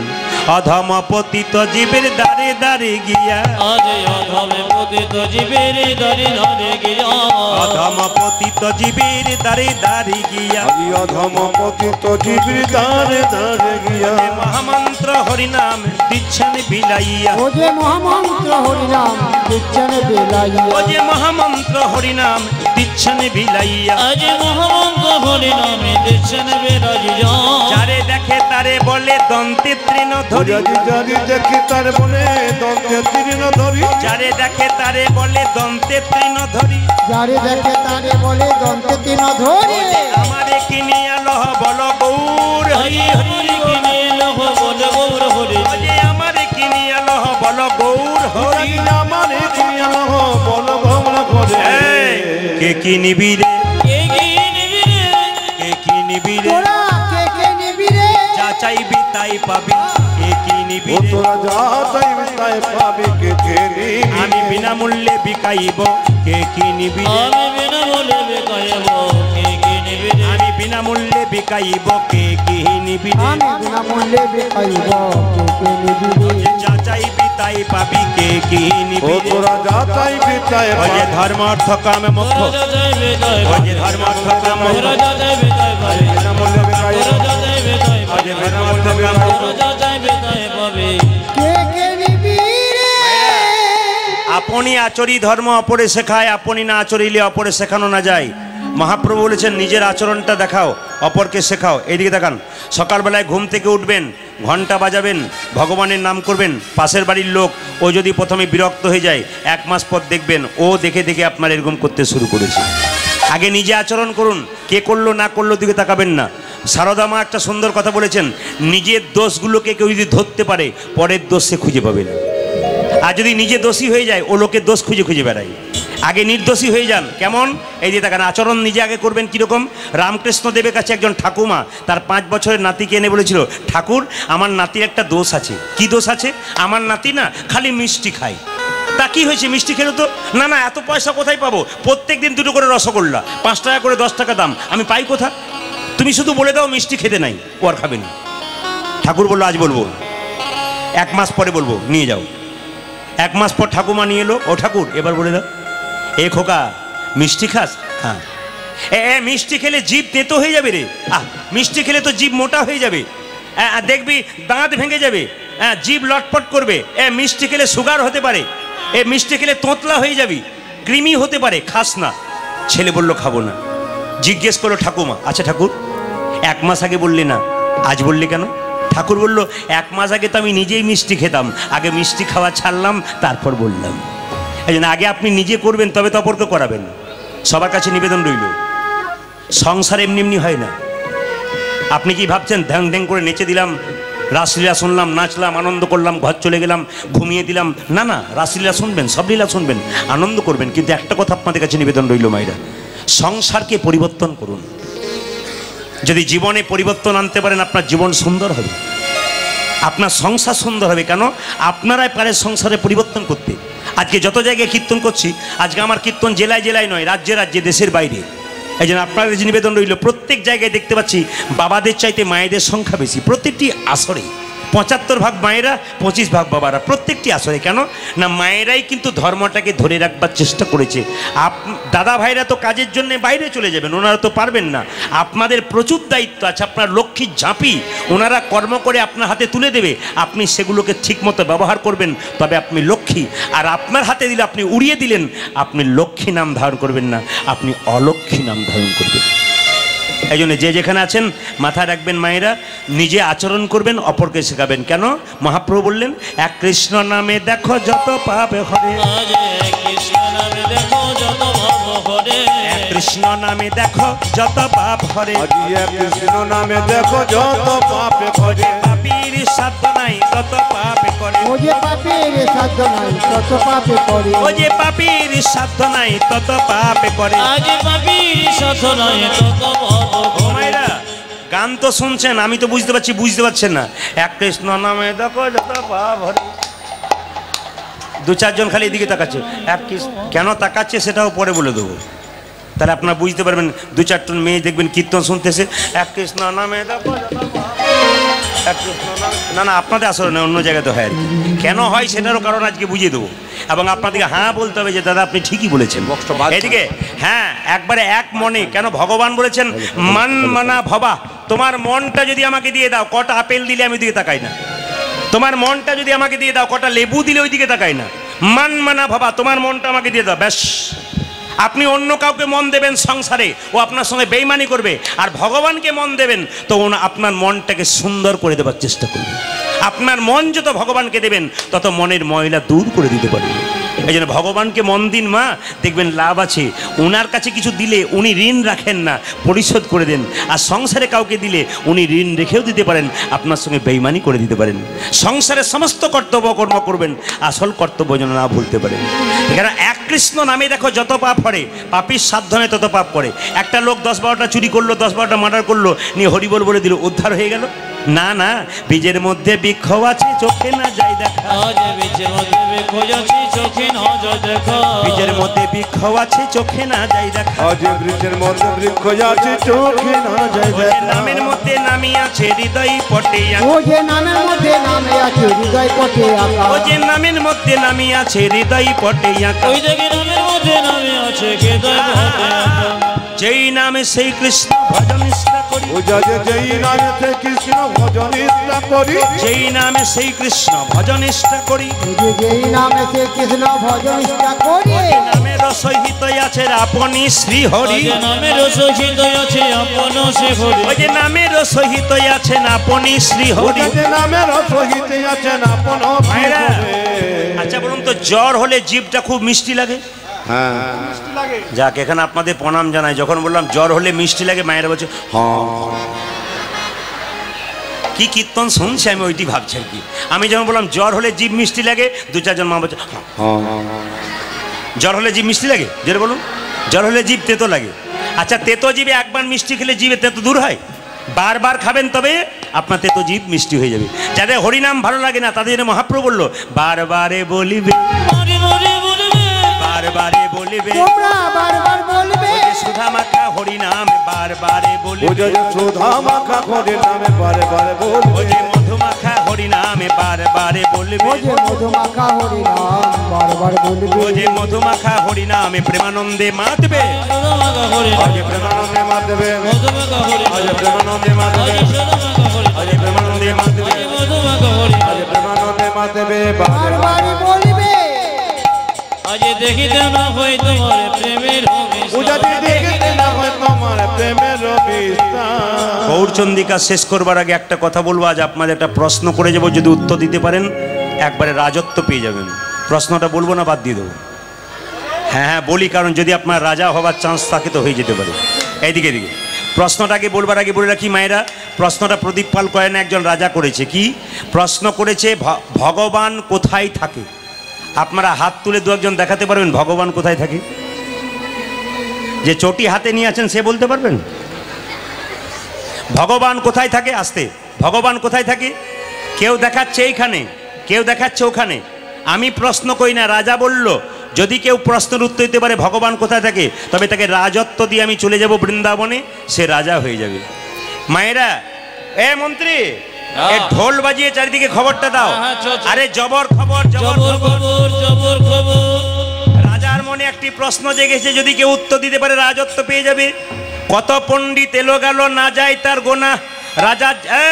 অধম পতিত জীবের দ্বারে দ্বারে গিয়া আজ অধমে পতিত জীবের দ্বারে দ্বারে গিয়া অধম পতিত জীবের দ্বারে দ্বারে গিয়া আজি অধম পতিত জীবের দ্বারে দ্বারে গিয়া মহামন্ত্র হরিনাম দিচ্ছেন বিলাইয়া ও যে মহামন্ত্র হরিনাম দিচ্ছেন বেলাইয়া ও যে মহামন্ত্র হরিনাম দিচ্ছেন বিলাইয়া আজ মহামন্ত্র হরিনামে দিচ্ছেন বেলাইয়া যারে দেখে তারে বলে দন্তে তৃণ ধরি জারি জারি দেখি তার বলে দন্তে তীর্ণ ধরি যারে দেখে তারে বলে দন্তে তৃণ ধরি যারে দেখে তারে বলে দন্তে তিন ধরে আমারে কিনিয়া লহ বল গৌর হরি হরি হরি কিনে লহ বল গৌর হরি ও যে আমারে কিনিয়া লহ বল গৌর হরি আমারে কিনিয়া লহ বল গৌর করে এই, কে কি নিবি রে কে কি নিবি রে কে কি নিবি রে তোরা কে কে নিবি রে যা চাইবি তাই পাবি কে কি নিবি ও রে তোরা যা চাইবি তাই পাবি কে কে নিবি আমি বিনামূল্যে বিকাইব কে কি নিবি রে আমি বিনা বলে বেকাইব কে কি নিবি রে আমি বিনামূল্যে বিকাইব কে কি নিবি রে আমি বিনামূল্যে বেকাইব কে কে নিবি রে যা চাইবি তাই পাবি কে কি নিবি ও রে তোরা যা চাইবি তাই ও যে পাবি ধর্ম অর্থ কাম মোক্ষ রাজা যাইবে তাই ও যে ধর্ম অর্থ কাম মোক্ষ রাজা যাইবে তাই পাবে বিনামূল্যে বিকাইব রাজা যাইবে তাই ও যে পাবে ধর্ম অর্থ কাম মোক্ষ রাজা যাইবে তাই পাবে কে কে নিবি রে আপনি আচরি ধর্ম অপরে শেখায় আপনি না আচরিলে অপরে শেখানো না যায় মহাপ্রভু বলেছেন নিজের আচরণটা দেখাও অপরকে শেখাও এইদিকে দেখান সকালবেলায় ঘুম থেকে উঠবেন ঘন্টা বাজাবেন ভগবানের নাম করবেন পাশের বাড়ির লোক ও যদি প্রথমে বিরক্ত হয়ে যায় এক মাস পর দেখবেন ও দেখে দেখে আপনার এরকম করতে শুরু করেছে আগে নিজে আচরণ করুন কে করলো না করলো দিকে তাকাবেন না সারদা মা একটা সুন্দর কথা বলেছেন নিজের দোষগুলোকে কেউ যদি ধরতে পারে পরের দোষ সে খুঁজে পাবে না আর যদি নিজে দোষী হয়ে যায় ও লোকের দোষ খুঁজে খুঁজে বেড়ায় আগে নির্দোষী হয়ে যান কেমন এই যে দেখেন আচরণ নিজে আগে করবেন কীরকম রামকৃষ্ণ দেবের কাছে একজন ঠাকুমা তার পাঁচ বছরের নাতিকে এনে বলেছিল ঠাকুর আমার নাতির একটা দোষ আছে কি দোষ আছে আমার নাতি না খালি মিষ্টি খায় তা কি হয়েছে মিষ্টি খেলো তো না না এত পয়সা কোথায় পাবো প্রত্যেক দিন দুটো করে রসগোল্লা পাঁচ টাকা করে দশ টাকা দাম আমি পাই কোথা তুমি শুধু বলে দাও মিষ্টি খেতে নাই ও আর খাবে না ঠাকুর বললো আজ বলবো এক মাস পরে বলবো নিয়ে যাও এক মাস পর ঠাকুমা নিয়ে এলো ও ঠাকুর এবার বলে দাও এ খোকা মিষ্টি খাস হ্যাঁ এ এ, মিষ্টি খেলে জিভ তেতো হয়ে যাবে রে আহ মিষ্টি খেলে তো জিভ মোটা হয়ে যাবে আহ, আহ, দেখবি দাঁত ভেঙে যাবে হ্যাঁ জিভ লটপট করবে এ মিষ্টি খেলে সুগার হতে পারে এ মিষ্টি খেলে তোতলা হয়ে যাবি কৃমি হতে পারে খাস না ছেলে বলল খাবো না জিজ্ঞেস করলো ঠাকুমা আচ্ছা ঠাকুর এক মাস আগে বললি না আজ বললি কেন ঠাকুর বলল এক মাস আগে তো আমি নিজেই মিষ্টি খেতাম আগে মিষ্টি খাওয়া ছাড়লাম তারপর বললাম এই জন্য আগে আপনি নিজে করবেন তবে তো অপরকে করাবেন সবার কাছে নিবেদন রইল সংসার এমনি এমনি হয় না আপনি কি ভাবছেন ধ্যাং ধ্যাং করে নেচে দিলাম রাসলীলা শুনলাম নাচলাম আনন্দ করলাম ঘর চলে গেলাম ঘুমিয়ে দিলাম না না রাসলীলা শুনবেন সব লীলা শুনবেন আনন্দ করবেন কিন্তু একটা কথা আপনাদের কাছে নিবেদন রইল মায়েরা সংসারকে পরিবর্তন করুন যদি জীবনে পরিবর্তন আনতে পারেন আপনার জীবন সুন্দর হবে আপনার সংসার সুন্দর হবে কেন আপনারাই পারে সংসারে পরিবর্তন করতে আজকে যত জায়গায় কীর্তন করছি আজকে আমার কীর্তন জেলায় জেলায় নয় রাজ্যে রাজ্যে দেশের বাইরে এই জন্য আপনাদের যে নিবেদন রইল প্রত্যেক জায়গায় দেখতে পাচ্ছি বাবাদের চাইতে মায়েদের সংখ্যা বেশি প্রত্যেকটি আসরে পঁচাত্তর ভাগ মায়েরা পঁচিশ ভাগ বাবারা প্রত্যেকটি আসরে কেন না মায়েরাই কিন্তু ধর্মটাকে ধরে রাখবার চেষ্টা করেছে আপ দাদা ভাইরা তো কাজের জন্য বাইরে চলে যাবেন ওনারা তো পারবেন না আপনাদের প্রচুর দায়িত্ব আছে আপনার লক্ষ্মীর ঝাঁপি ওনারা কর্ম করে আপনার হাতে তুলে দেবে আপনি সেগুলোকে ঠিকমতো ব্যবহার করবেন তবে আপনি লক্ষ্মী আর আপনার হাতে দিলে আপনি উড়িয়ে দিলেন আপনি লক্ষ্মী নাম ধারণ করবেন না আপনি অলক্ষ্মী নাম ধারণ করবেন এই জন্য যে যেখানে আছেন মাথায় রাখবেন মায়েরা নিজে আচরণ করবেন অপরকে শেখাবেন কেন মহাপ্রভু বললেন এক কৃষ্ণ নামে দেখো যত পাপ হরে আজ কৃষ্ণ নামে দেখো যত ভাব হরে এক কৃষ্ণ নামে দেখো যত পাপ হরে আজি এক কৃষ্ণ নামে দেখো যত পাপে করে পাপীর সাধ্য নাই তত পাপে করে ও যে পাপের সাধ্য নাই তত পাপে করে ও যে পাপীর সাধ্য নাই তত পাপে করে আজ পাপীর সাথ নয় তত ভাব ও মায়েরা গান তো শুনছেন আমি তো বুঝতে পারছি বুঝতে পারছেন না এক কৃষ্ণ নামে দেখো যত পাপ হরে দু চারজন খালি এদিকে তাকাচ্ছে এক কৃষ্ণ কেন তাকাচ্ছে সেটাও পরে বলে দেবো তাহলে আপনারা বুঝতে পারবেন দু চারজন মেয়ে দেখবেন কীর্তন শুনতেছে এক কৃষ্ণ নামে দেখো যত পাপ না না আপনাদের আসলে না, অন্য জায়গাতে হয় আর কি। কেন হয় সেটারও কারণ আজকে বুঝিয়ে দেবো, এবং আপনাদেরকে হ্যাঁ বলতে হবে যে দাদা আপনি ঠিকই বলেছেন। এদিকে হ্যাঁ একবারে এক মনে, কেন ভগবান বলেছেন মান মানা ভবা, তোমার মনটা যদি আমাকে দিয়ে দাও, কটা আপেল দিলে আমি ওইদিকে তাকাই না। তোমার মনটা যদি আমাকে দিয়ে দাও, কটা লেবু দিলে ওইদিকে তাকাই না। মান মানা ভবা, তোমার মনটা আমাকে দিয়ে দাও, ব্যাস। আপনি অন্য কাউকে মন দেবেন সংসারে, ও আপনার সঙ্গে বেইমানি করবে, আর ভগবানকে মন দেবেন তো ও আপনার মনটাকে সুন্দর করে দেওয়ার চেষ্টা করবে। আপনার মন যত ভগবানকে দেবেন তত মনের ময়লা দূর করে দিতে পারবে। এই জন্য ভগবানকে মন দিন মা, দেখবেন লাভ আছে। ওনার কাছে কিছু দিলে উনি ঋণ রাখেন না, পরিশোধ করে দেন। আর সংসারে কাউকে দিলে উনি ঋণ রেখেও দিতে পারেন, আপনার সঙ্গে বেইমানি করে দিতে পারেন। সংসারের সমস্ত কর্তব্য কর্ম করবেন, আসল কর্তব্য যেন না ভুলতে পারেন। এখানে এক কৃষ্ণ নামে দেখো যত পাপ করে, পাপীর সাধ্যনে তত পাপ করে। একটা লোক দশ বারোটা চুরি করলো, দশ বারোটা মার্ডার করলো, নিয়ে হরিবল বলে দিল, উদ্ধার হয়ে গেল? না না, বীজের মধ্যে বৃক্ষ আছে, চোখে না যাই দেখা। বীজের মধ্যে বৃক্ষ আছে, চোখে না যাই দেখা। বীজের মধ্যে বৃক্ষ আছে, চোখে না যাই দেখা। বীজের মধ্যে বৃক্ষ আছে, চোখে না যাই দেখা। নামের মধ্যে নামি আছে, হৃদয় পটে ও যে নামের মধ্যে নামে আছে, হৃদয় পটে আঁকা। ও যে নামের মধ্যে নামি আছে, হৃদয় পটে আঁকা। ওই দেখি নামের মধ্যে নামে আছে, হৃদয় পটে আঁকা। যেই নামে সেই কৃষ্ণ ভজন নিষ্ঠা করি। ও যাজে যেই নামে সেই কৃষ্ণ ভজন নিষ্ঠা করি। যেই নামে সেই কৃষ্ণ ভজন নিষ্ঠা করি। যে যেই নামে সেই কৃষ্ণ ভজন নিষ্ঠা করি। নামের সহিত আছে আপনি শ্রী হরি। নামের সহিত আছে আপন শ্রী হরি। ওই যে নামের সহিত আছেন আপনি শ্রী হরি। নামের সহিত আছেন আপন শ্রী হরি। আচ্ছা বলুন তো, জ্বর হলে জিভটা খুব মিষ্টি লাগে? হ্যাঁ যাক, এখানে আপনাদের প্রণাম জানাই। যখন বললাম জ্বর হলে মিষ্টি লাগে, মায়েরা বলছে হ্যাঁ। কি কীর্তন শুনছি আমি, ওইটি ভাবছি আর কি। আমি যখন বললাম জ্বর হলে জিভ মিষ্টি লাগে, দু চারজন মা বলছে হ্যাঁ। জ্বর হলে জিভ মিষ্টি লাগে? যেটা বলুন, জ্বর হলে জিভ তেতো লাগে। আচ্ছা, তেতো জিভে একবার মিষ্টি খেলে জিভে তেতো দূর হয়? বারবার খাবেন তবে আপনার তেতো জিভ মিষ্টি হয়ে যাবে। যাদের হরিনাম ভালো লাগে না তাদের জন্য মহাপ্রভু বললো বারবারে বলিবে, বারবারে বলিবে, তোমরা বারবার বলবে। সুধা মাখা হরিনাম বারবারে বলিবে। সুধা মাখা হরিনামে বারে বারে বলবে। ও যে মধু মাখা হরিনামে বারবারে বলবে। ও যে মধু মাখা হরিনাম বারবার বলবে। ও যে মধু মাখা হরিনামে প্রেমানন্দে মাতবে। আজ প্রেমানন্দে মাতবে, মধু মাখা হরি। আজ প্রেমানন্দে মাতবে, আজ প্রেমানন্দে মাতবে, মধু মাখা হরি। আজ প্রেমানন্দে মাতবে বারে বারবার বলবে। আজ দেখিতে না হয় তোমার প্রেমের গৌরচন্দিকা শেষ করবার আগে একটা কথা বলবো। আজ আপনাদের একটা প্রশ্ন করে যাবো, যদি উত্তর দিতে পারেন একবারে রাজত্ব পেয়ে যাবেন। প্রশ্নটা বলবো না বাদ দিয়ে দেবো? হ্যাঁ হ্যাঁ বলি, কারণ যদি আপনার রাজা হবার চান্স থাকে তো হয়ে যেতে পারে। এইদিকে এদিকে প্রশ্নটাকে বলবার আগে বলে রাখি মায়েরা, প্রশ্নটা প্রদীপ পাল করেন একজন রাজা করেছে। কি প্রশ্ন করেছে? ভগবান কোথায় থাকে? আপনারা হাত তুলে দু একজন দেখাতে পারবেন ভগবান কোথায় থাকে? যে চটি হাতে নিয়ে আছেন সে বলতে পারবেন ভগবান কোথায় থাকে? আসতে, ভগবান কোথায় থাকে? কেউ দেখাচ্ছে এইখানে, কেউ দেখাচ্ছে ওখানে। আমি প্রশ্ন করি না, রাজা বলল যদি কেউ প্রশ্নের উত্তর দিতে পারে ভগবান কোথায় থাকে, তবে তাকে রাজত্ব দিয়ে আমি চলে যাব বৃন্দাবনে, সে রাজা হয়ে যাবে। মায়েরা, এ মন্ত্রী, এ ঢোল বাজিয়ে চারিদিকে খবরটা দাও। আরে জবর খবর, জবর খবর, জবর খবর। রাজার মনে একটি প্রশ্ন জেগেছে, যদি কেউ উত্তর দিতে পারে রাজত্ব পেয়ে যাবে। কত পণ্ডিত এলো গেল, না যায় তার গোনা। রাজা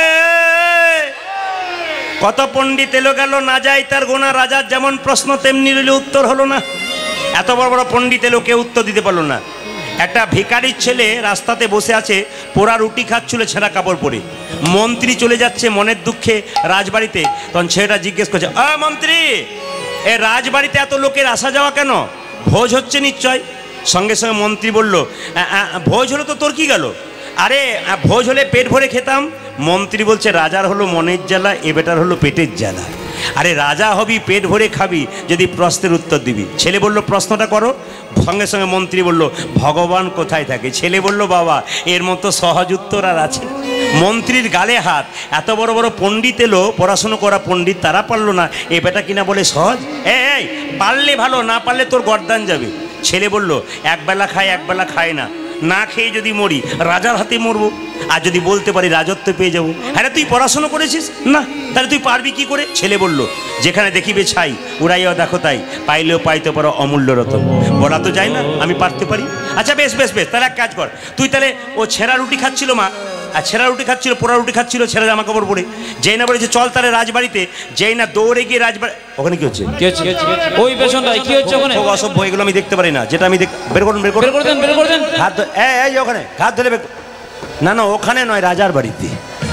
কত পণ্ডিত এলো গেল, না যায় তার গোনা। রাজার যেমন প্রশ্ন তেমনি রইল, উত্তর হলো না। এত বড় বড় পণ্ডিত এলো, কেউ উত্তর দিতে পারলো না। একটা ভিখারির ছেলে রাস্তাতে বসে আছে, পোড়া রুটি খাচ্ছিল ছেঁড়া কাপড় পরে। মন্ত্রী চলে যাচ্ছে মনের দুঃখে রাজবাড়িতে, তখন ছেলেটা জিজ্ঞেস করছে, আ মন্ত্রী, এ রাজবাড়িতে এত লোকের আসা যাওয়া কেন? ভোজ হচ্ছে নিশ্চয়। সঙ্গে সঙ্গে মন্ত্রী বলল, ভোজ হলো তো তোর কি গেল? আরে ভোজ হলে পেট ভরে খেতাম। মন্ত্রী বলছে, রাজার হলো মনের জ্বালা, এ বেটার হলো পেটের জ্বালা। আরে রাজা হবি, পেট ভরে খাবি, যদি প্রশ্নের উত্তর দিবি। ছেলে বলল, প্রশ্নটা করো। সঙ্গে সঙ্গে মন্ত্রী বলল, ভগবান কোথায় থাকে? ছেলে বলল, বাবা এর মতো সহজ উত্তর আর আছে? মন্ত্রীর গালে হাত। এত বড় বড় পণ্ডিত এলো, পড়াশুনো করা পণ্ডিত, তারা পারলো না, এ বেটা কিনা বলে সহজ। এই পারলে ভালো, না পারলে তোর গর্দান যাবে। ছেলে বলল, একবেলা খায় একবেলা খায় না, না খেয়ে যদি মরি রাজার হাতে মরবো, আর যদি বলতে পারি রাজত্ব পেয়ে যাবো। হ্যাঁ তুই পড়াশোনা করেছিস না, তাহলে তুই পারবি কি করে? ছেলে বলল, যেখানে দেখিবে ছাই উড়াইয়া দেখো তাই, পাইলেও পাইতে পারো অমূল্য রতন। বলা তো যায় না আমি পারতে পারি। আচ্ছা বেশ বেশ বেশ, তাহলে এক কাজ কর, তুই তাহলে ও ছেঁড়া রুটি খাচ্ছিল মা, আর ছেঁড়া রুটি খাচ্ছিল, পোড়া রুটি খাচ্ছিল, ছেঁড়া জামা কাপড় পরে, যেই না বলেছে চল তাহলে রাজবাড়িতে, যেই না দৌড়ে গিয়ে রাজবাড়ি, ওখানে কি হচ্ছে? ওই পেছনটাই কি হচ্ছে ওখানে? অসভ্য, এগুলো আমি দেখতে পারি না, যেটা আমি বের করুন, বের করুন, বের করে দেন, বের করে দেন হাত। এই ওখানে হাত ধরে, না না ওখানে নয়, রাজার বাড়িতে,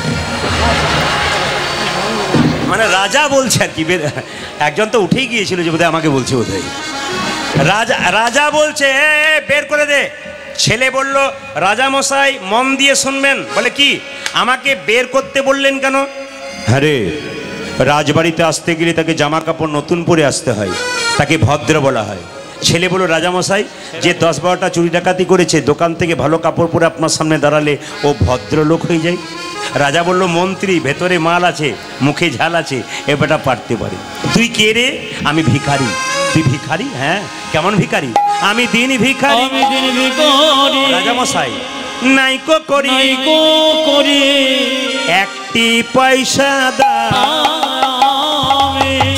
মানে রাজা বলছে আর কি। একজন তো উঠেই গিয়েছিল যে বোধহয় আমাকে বলছে, বোধহয় রাজা রাজা বলছে বের করে দে। ছেলে বলল, রাজা মশাই মন দিয়ে শুনবেন। বলে কি, আমাকে বের করতে বললেন কেন? হ্যাঁ রে, রাজবাড়িতে আসতে গেলে তাকে জামা কাপড় নতুন পরে আসতে হয়, তাকে ভদ্র বলা হয়। ছেলে বলল, রাজামশাই যে দশ বারোটা চুরি ডাকাতি করেছে, দোকান থেকে ভালো কাপড় পরে আপনার সামনে দাঁড়ালে ও ভদ্রলোক হয়ে যায়। রাজা বলল, মন্ত্রী, ভেতরে মাল আছে, মুখে ঝাল আছে, এ বেটা পারতে পারে। তুই কে রে? আমি ভিখারি। তুই ভিখারি? হ্যাঁ, কেমন ভিখারি? আমি দিন ভিখারি। আমি দিন ভিখারি। রাজামশাই নাইকো করি, নাইকো করি একটি পয়সা দাও।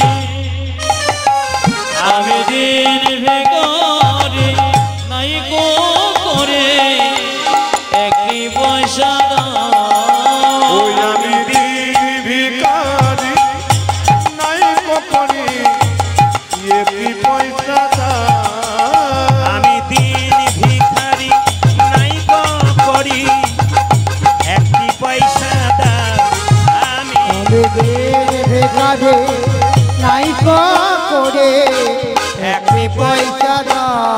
আমি দিন ভিখারি, নাইকো করে একটি পয়সা দাও। ওই আমি দিন ভিখারি, নাইকো করি একটি পয়সা দাও। আমি দিন ভিখারি, নাইকো করি একটি পয়সা দাও। আমি আমি দিন ভিখারি, নাইকো করে একটি পয়সা দাও।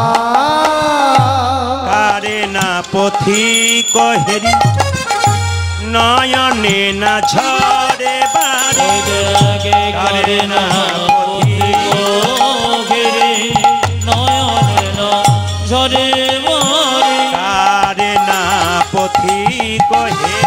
কারে না পথিক হেরি, নয়নে না ঝরে বারে, আগে করে না ঘেরে, নয়নে না ঝরে মারে। কারে না পথিক হেরি,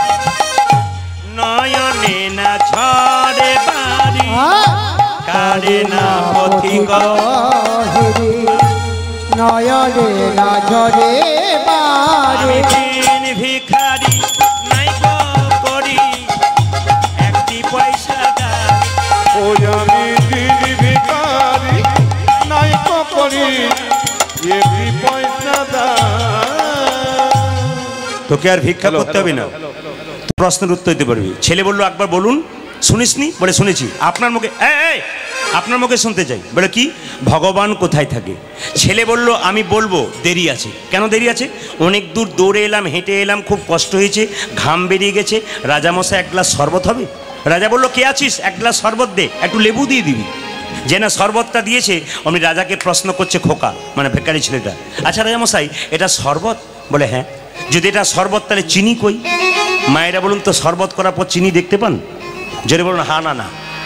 নয়নে না ঝরে বারে, কারে না পথিক হেরি, নয়নে না ঝরে বারে। আমি দিন ভিখারি, নাইকো করি একটি পয়সা দাও। ওই আমি দিন ভিখারি, নাইকো করি একটি পয়সা দাও। তোকে আর ভিক্ষা করতে হবে না, প্রশ্নের উত্তর দিতে পারবি। ছেলে বললো, একবার বলুন। শুনিসনি? বলে শুনেছি। আপনার মুখে, এই আপনার মুখে শুনতে চাই। বলে কি, ভগবান কোথায় থাকে? ছেলে বলল, আমি বলবো, দেরি আছে। কেন দেরি আছে? অনেক দূর দৌড়ে এলাম, হেঁটে এলাম, খুব কষ্ট হয়েছে, ঘাম বেরিয়ে গেছে। রাজামশাই এক গ্লাস শরবত হবে? রাজা বলল, কে আছিস, এক গ্লাস শরবত দে, একটু লেবু দিয়ে দিবি। যে না শরবতটা দিয়েছে, অমনি রাজাকে প্রশ্ন করছে খোকা, মানে ভিখারি ছেলেটা, আচ্ছা রাজামশাই এটা শরবত? বলে হ্যাঁ। যদি এটা শরবত তাহলে চিনি কই? মায়েরা বলুন তো, শরবত করার পর চিনি দেখতে পান? জোরে বলুন হা না না।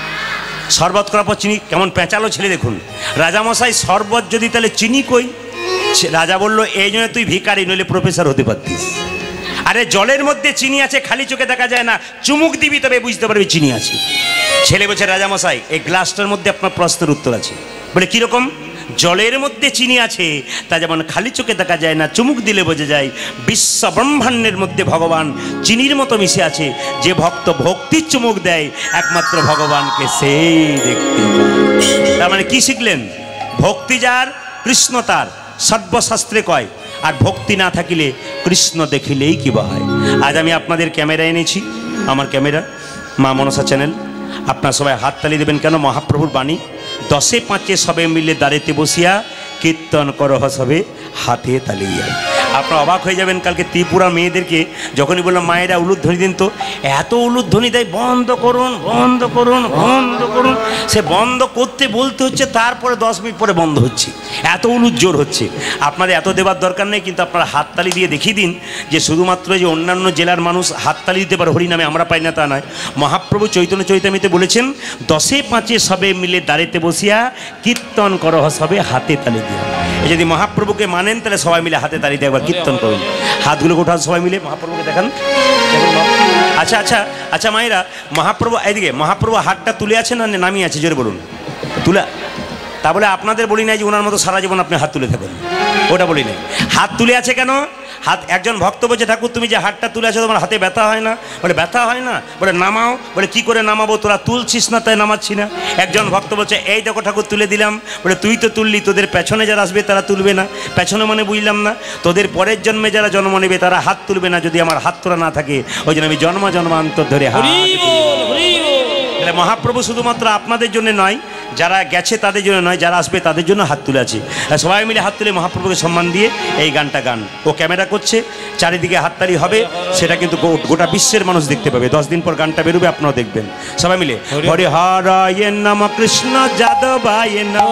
শরবত করার পর চিনি, কেমন পেঁচালো ছেলে দেখুন। রাজামশাই শরবত যদি, তাহলে চিনি কই? রাজা বলল, এই জন্য তুই ভিখারি, নইলে প্রফেসর হতে পারতিস। আরে জলের মধ্যে চিনি আছে, খালি চোখে দেখা যায় না, চুমুক দিবি তবে বুঝতে পারবি চিনি আছে। ছেলে বলছে, রাজামশাই এই গ্লাসটার মধ্যে আপনার প্রশ্নের উত্তর আছে। বলে কীরকম? জলের মধ্যে চিনি আছে, তা যেমন খালি চোখে দেখা যায় না, চুমুক দিলে বোঝা যায়, বিশ্ব ব্রহ্মাণ্ডের মধ্যে ভগবান চিনির মতো মিশে আছে। যে ভক্ত ভক্তির চুমুক দেয়, একমাত্র ভগবানকে সেই দেখতে পায়। তার মানে কি শিখলেন? ভক্তি যার, কৃষ্ণ তার, সর্বশাস্ত্রে কয়। আর ভক্তি না থাকিলে কৃষ্ণ দেখিলেই কি বা হয়। আজ আমি আপনাদের ক্যামেরা এনেছি, আমার ক্যামেরা মা মনসা চ্যানেল। আপনার সবাই হাত তালি দেবেন। কেন? মহাপ্রভুর বাণী, দশে পাঁচে সবে মিলে দাঁড়িতে বসিয়া কীর্তন করহ সবে হাতে তালিয়া। আপনারা অবাক হয়ে যাবেন। কালকে ত্রিপুরা মেয়েদেরকে যখনই বললাম মায়েরা উলুধ্বনি দিন, তো এত উলুধ্বনি দেয়, বন্ধ করুন বন্ধ করুন বন্ধ করুন। সে বন্ধ করতে বলতে হচ্ছে, তারপরে দশ মিনিট পরে বন্ধ হচ্ছে, এত উলুদ জোর হচ্ছে। আপনাদের এত দেবার দরকার নেই, কিন্তু আপনারা হাততালি দিয়ে দেখিয়ে দিন যে শুধুমাত্র যে অন্যান্য জেলার মানুষ হাততালি দিতে পারে হরিনামে, আমরা পাই না তা নয়। মহাপ্রভু চৈতন্য চৈতামিতে বলেছেন, দশে পাঁচে সবে মিলে দাঁড়িতে বসিয়া কীর্তন করহ সবে হাতে তালি দিয়া। যদি মহাপ্রভুকে মানেন তাহলে সবাই মিলে হাতে তালি দিয়ে একবার কীর্তন করুন। হাতগুলো কোথাও সবাই মিলে মহাপ্রভুকে দেখান। আচ্ছা আচ্ছা আচ্ছা মায়েরা, মহাপ্রভু এদিকে, মহাপ্রভু হাতটা তুলে আছে না নামিয়ে আছে? জোরে বলুন। তুলে তা বলে আপনাদের বলি নাই যে ওনার মতো সারা জীবন আপনি হাত তুলে থাকুন, ওটা বলি নাই। হাত তুলে আছে কেন? হাত, একজন ভক্ত বলছে ঠাকুর তুমি যে হাতটা তুলে আছো তোমার হাতে ব্যথা হয় না? বলে ব্যথা হয় না, বলে নামাও। বলে কি করে নামাবো? তোরা তুলছিস না তাই নামাচ্ছি না। একজন ভক্ত বলছে এই দেখো ঠাকুর তুলে দিলাম। বলে তুই তো তুললি, তোদের পেছনে যারা আসবে তারা তুলবে না। পেছনে মানে বুঝলাম না, তোদের পরের জন্মে যারা জন্ম নেবে তারা হাত তুলবে না যদি আমার হাত তোলা না থাকে। ওই জন্য আমি জন্ম জন্মান্তর ধরে হাত। তাহলে মহাপ্রভু শুধুমাত্র আপনাদের জন্য নয়, যারা গেছে তাদের জন্য নয়, যারা আসবে তাদের জন্য হাত তুলে আছে। সবাই মিলে হাত তুলে মহাপ্রভুকে সম্মান দিয়ে এই গানটা গান। ও ক্যামেরা করছে, চারিদিকে হাততালি হবে, সেটা কিন্তু গোটা বিশ্বের মানুষ দেখতে পাবে। দশ দিন পর গানটা বেরোবে, আপনারাও দেখবেন। সবাই মিলে হরে হরায় নম কৃষ্ণ যাদবায় নম,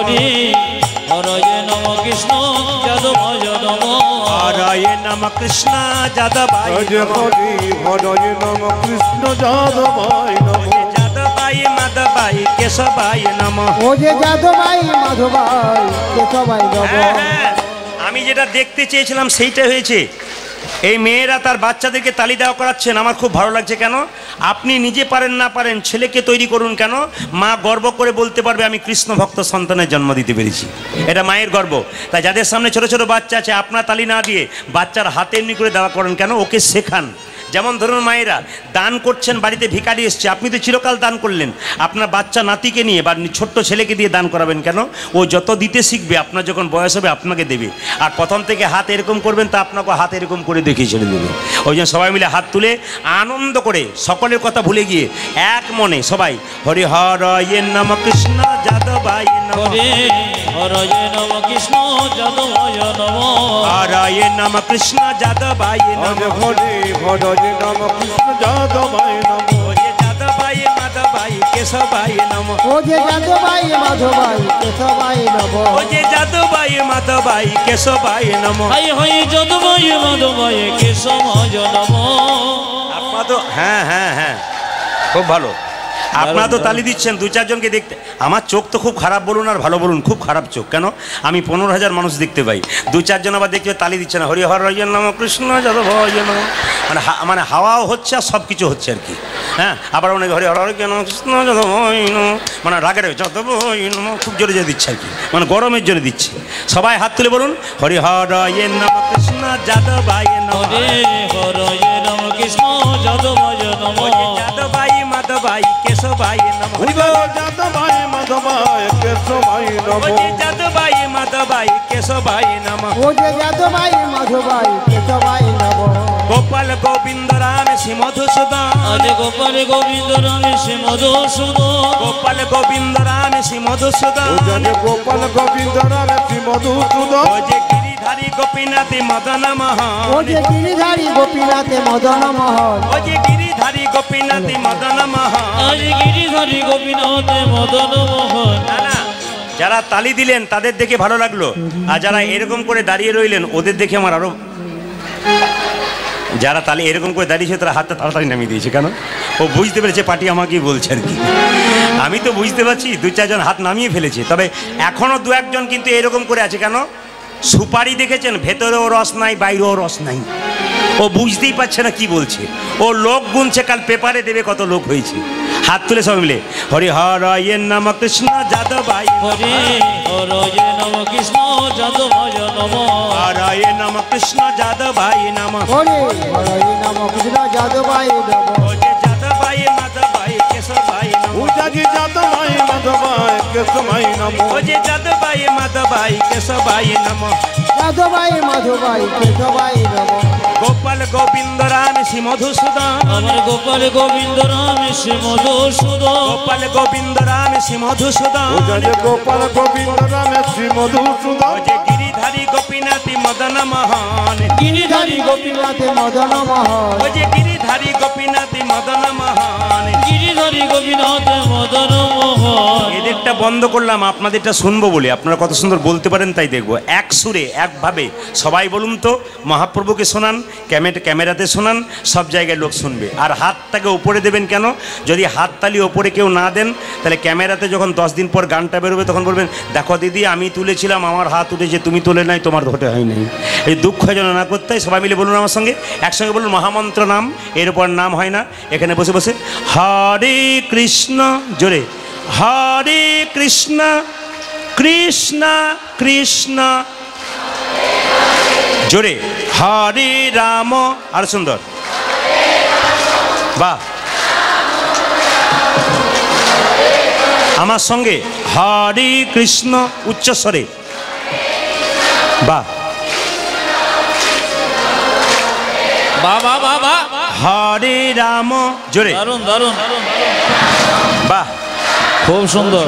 হরয়ে নম কৃষ্ণ যাদবায় নম, হরায় নম কৃষ্ণ যাদবায় নম, হরে নম কৃষ্ণ যাদবায় নম, যাদবায় মাধবায় কেশবায় নম। ও যে যাদবাই মাধবাই কেশবাই নম। হ্যাঁ, হ্যাঁ, আমি যেটা দেখতে চেয়েছিলাম সেইটা হয়েছে। এই মেয়েরা তার বাচ্চাদেরকে তালি দেওয়া করাচ্ছেন, আমার খুব ভালো লাগছে। কেন? আপনি নিজে পারেন না পারেন, ছেলেকে তৈরি করুন। কেন? মা গর্ব করে বলতে পারবে আমি কৃষ্ণ ভক্ত সন্তানের জন্ম দিতে পেরেছি, এটা মায়ের গর্ব। তাই যাদের সামনে ছোট ছোট বাচ্চা আছে, আপনার তালি না দিয়ে বাচ্চার হাতে এমনি করে দেওয়া করেন। কেন? ওকে শেখান। যেমন ধরুন মায়েরা দান করছেন, বাড়িতে ভিখারি এসছে, আপনি তো চিরকাল দান করলেন, আপনার বাচ্চা নাতিকে নিয়ে বা ছোট্ট ছেলেকে দিয়ে দান করাবেন। কেন? ও যত দিতে শিখবে আপনার যখন বয়স হবে আপনাকে দেবে। আর প্রথম থেকে হাত এরকম করবেন তা আপনাকে হাত এরকম করে দেখিয়ে ছেড়ে দেবে। ওই জন্য সবাই মিলে হাত তুলে আনন্দ করে সকলের কথা ভুলে গিয়ে এক মনে সবাই হরি হরয়ে নম কৃষ্ণ যাদবায় নম, হরয়ে নম কৃষ্ণ যাদবায় নম, হরয়ে নম কৃষ্ণ যাদবায় নম, হরে হরে নম কৃষ্ণ যাদবায় নম, যাদবায় মাধবায় কেশবায় নম, ও যে যাদবাই মাধবাই কেশবাই নম, ও যে যাদবায় মাধবায় কেশবায় নম। হাই হাই যাদবায় মাধবায় কেশবায় নম। আপনারা তো হ্যাঁ হ্যাঁ হ্যাঁ খুব ভালো, আপনারা তো তালি দিচ্ছেন। দু চারজনকে দেখতে আমার চোখ তো খুব খারাপ বলুন আর ভালো বলুন, খুব খারাপ চোখ। কেন? আমি পনেরো হাজার মানুষ দেখতে পাই, দু চারজন আবার দেখতে তালি দিচ্ছে না। হরি হর নম কৃষ্ণ যাদবায় নম, মানে মানে হাওয়াও হচ্ছে আর সব কিছু হচ্ছে আর কি। হ্যাঁ, আবার অনেক হরি হর নম কৃষ্ণ যাদবায় নম, মানে রাগের যাদবায় নম খুব জোরে জোরে দিচ্ছে আর কি, মানে গরমের জোরে দিচ্ছে। সবাই হাত তুলে বলুন হরি হর নম কৃষ্ণ যাদবায় নম, হরয়ে নম কৃষ্ণ যাদবায় নম, যাদবায় মাধবায় কেশবায় নম, যাদবায় মাধবায় কেশবায় নম, যাদবায় মাধবায় কেশবায় নম, ও যে যাদবাই মাধবাই কেশবাই নম, গোপাল গোবিন্দ রাম শ্রী মধুসূদন, আরে গোপাল গোবিন্দ রাম শ্রী মধুসূদন, গোপাল গোবিন্দ রাম শ্রী মধুসূদন, ও জানে গোপাল গোবিন্দ রাম শ্রী মধুসূদন, ও যে গিরিধারী গোপীনাথ মদন মোহন, ও যে গিরিধারী গোপীনাথে মদন মোহন, ও যে গিরিধারী গোপীনাথ মদন মোহন। আরে গিরিধারী গোপীনাথ মদন মোহন। না না, যারা তালি দিলেন তাদের দেখে ভালো লাগলো, আর যারা এরকম করে দাঁড়িয়ে রইলেন ওদের দেখে আমার আরো, যারা তালি এরকম করে দাঁড়িয়েছে তারা হাতটা তাড়াতাড়ি নামিয়ে দিয়েছে। কেন? ও বুঝতে পেরেছে পার্টি আমাকেই বলছে আর কি। আমি তো বুঝতে পারছি দু চারজন হাত নামিয়ে ফেলেছে, তবে এখনও দু একজন কিন্তু এরকম করে আছে। কেন? সুপারি দেখেছেন, ভেতরেও রস নাই বাইরেও রস নাই, ও বুঝতেই পারছে না কি বলছে। ও লোক গুনছে, কাল পেপারে দেবে কত লোক হয়েছে। হাত তুলে সব মিলে হরি হরয়ে নম কৃষ্ণ যাদবায়, হরে হরয়ে নম কৃষ্ণ যাদবায় নম, হরয়ে নম কৃষ্ণ যাদবায় নম, হরে হরে নম কৃষ্ণ যাদবাই নম, ও যে যাদবায় মাধবায় কেশবায় নম, ও জানে যাদবায় মাধবায় কেশবায় নম, ও যে যাদবায় মাধবায় কেশবায় নম, যাদবাই মাধবাই কেশবাই নম, গোপাল গোবিন্দ রাম শ্রী মধুসূদন, আমার গোপাল গোবিন্দ রাম শ্রী মধুসূদন, গোপাল গোবিন্দ রাম শ্রী মধুসূদন, ও জানে গোপাল গোবিন্দ রাম শ্রী ও মধুসূদন, যে গিরিধারী গোপীনাথী মদন মোহন, গিরিধারী গোপীনাথে মদন মোহন, ও যে গিরিধারী গোপীনাথী মদন মোহন। গিরিধারী গোপীনাথ মদন মোহন। এদেরটা বন্ধ করলাম, আপনাদেরটা শুনবো বলে। আপনারা কত সুন্দর বলতে পারেন তাই দেখবো। এক সুরে একভাবে সবাই বলুন তো, মহাপ্রভুকে শোনান, ক্যামেরা ক্যামেরাতে শোনান, সব জায়গায় লোক শুনবে। আর হাতটাকে ওপরে দেবেন। কেন? যদি হাততালি ওপরে কেউ না দেন তাহলে ক্যামেরাতে যখন দশ দিন পর গানটা বেরোবে তখন বলবেন দেখো দিদি আমি তুলেছিলাম, আমার হাত উঠেছে, তুমি তুলে নাই, তোমার ধোটে হয় নাই। এই দুঃখ যেন না করতে হয়। সবাই মিলে বলুন আমার সঙ্গে, একসঙ্গে বলুন মহামন্ত্র নাম, এর উপর নাম হয় না। এখানে বসে বসে হরে কৃষ্ণ, জোরে হরে কৃষ্ণ কৃষ্ণ কৃষ্ণ, জোরে হরে রাম, আর সুন্দর, বাহ। আমার সঙ্গে হরে কৃষ্ণ উচ্চস্বরে, বাহ। বাবা বাবা হরে রাম, জোরে, দারুণ দারুণ বাহ, খুব সুন্দর।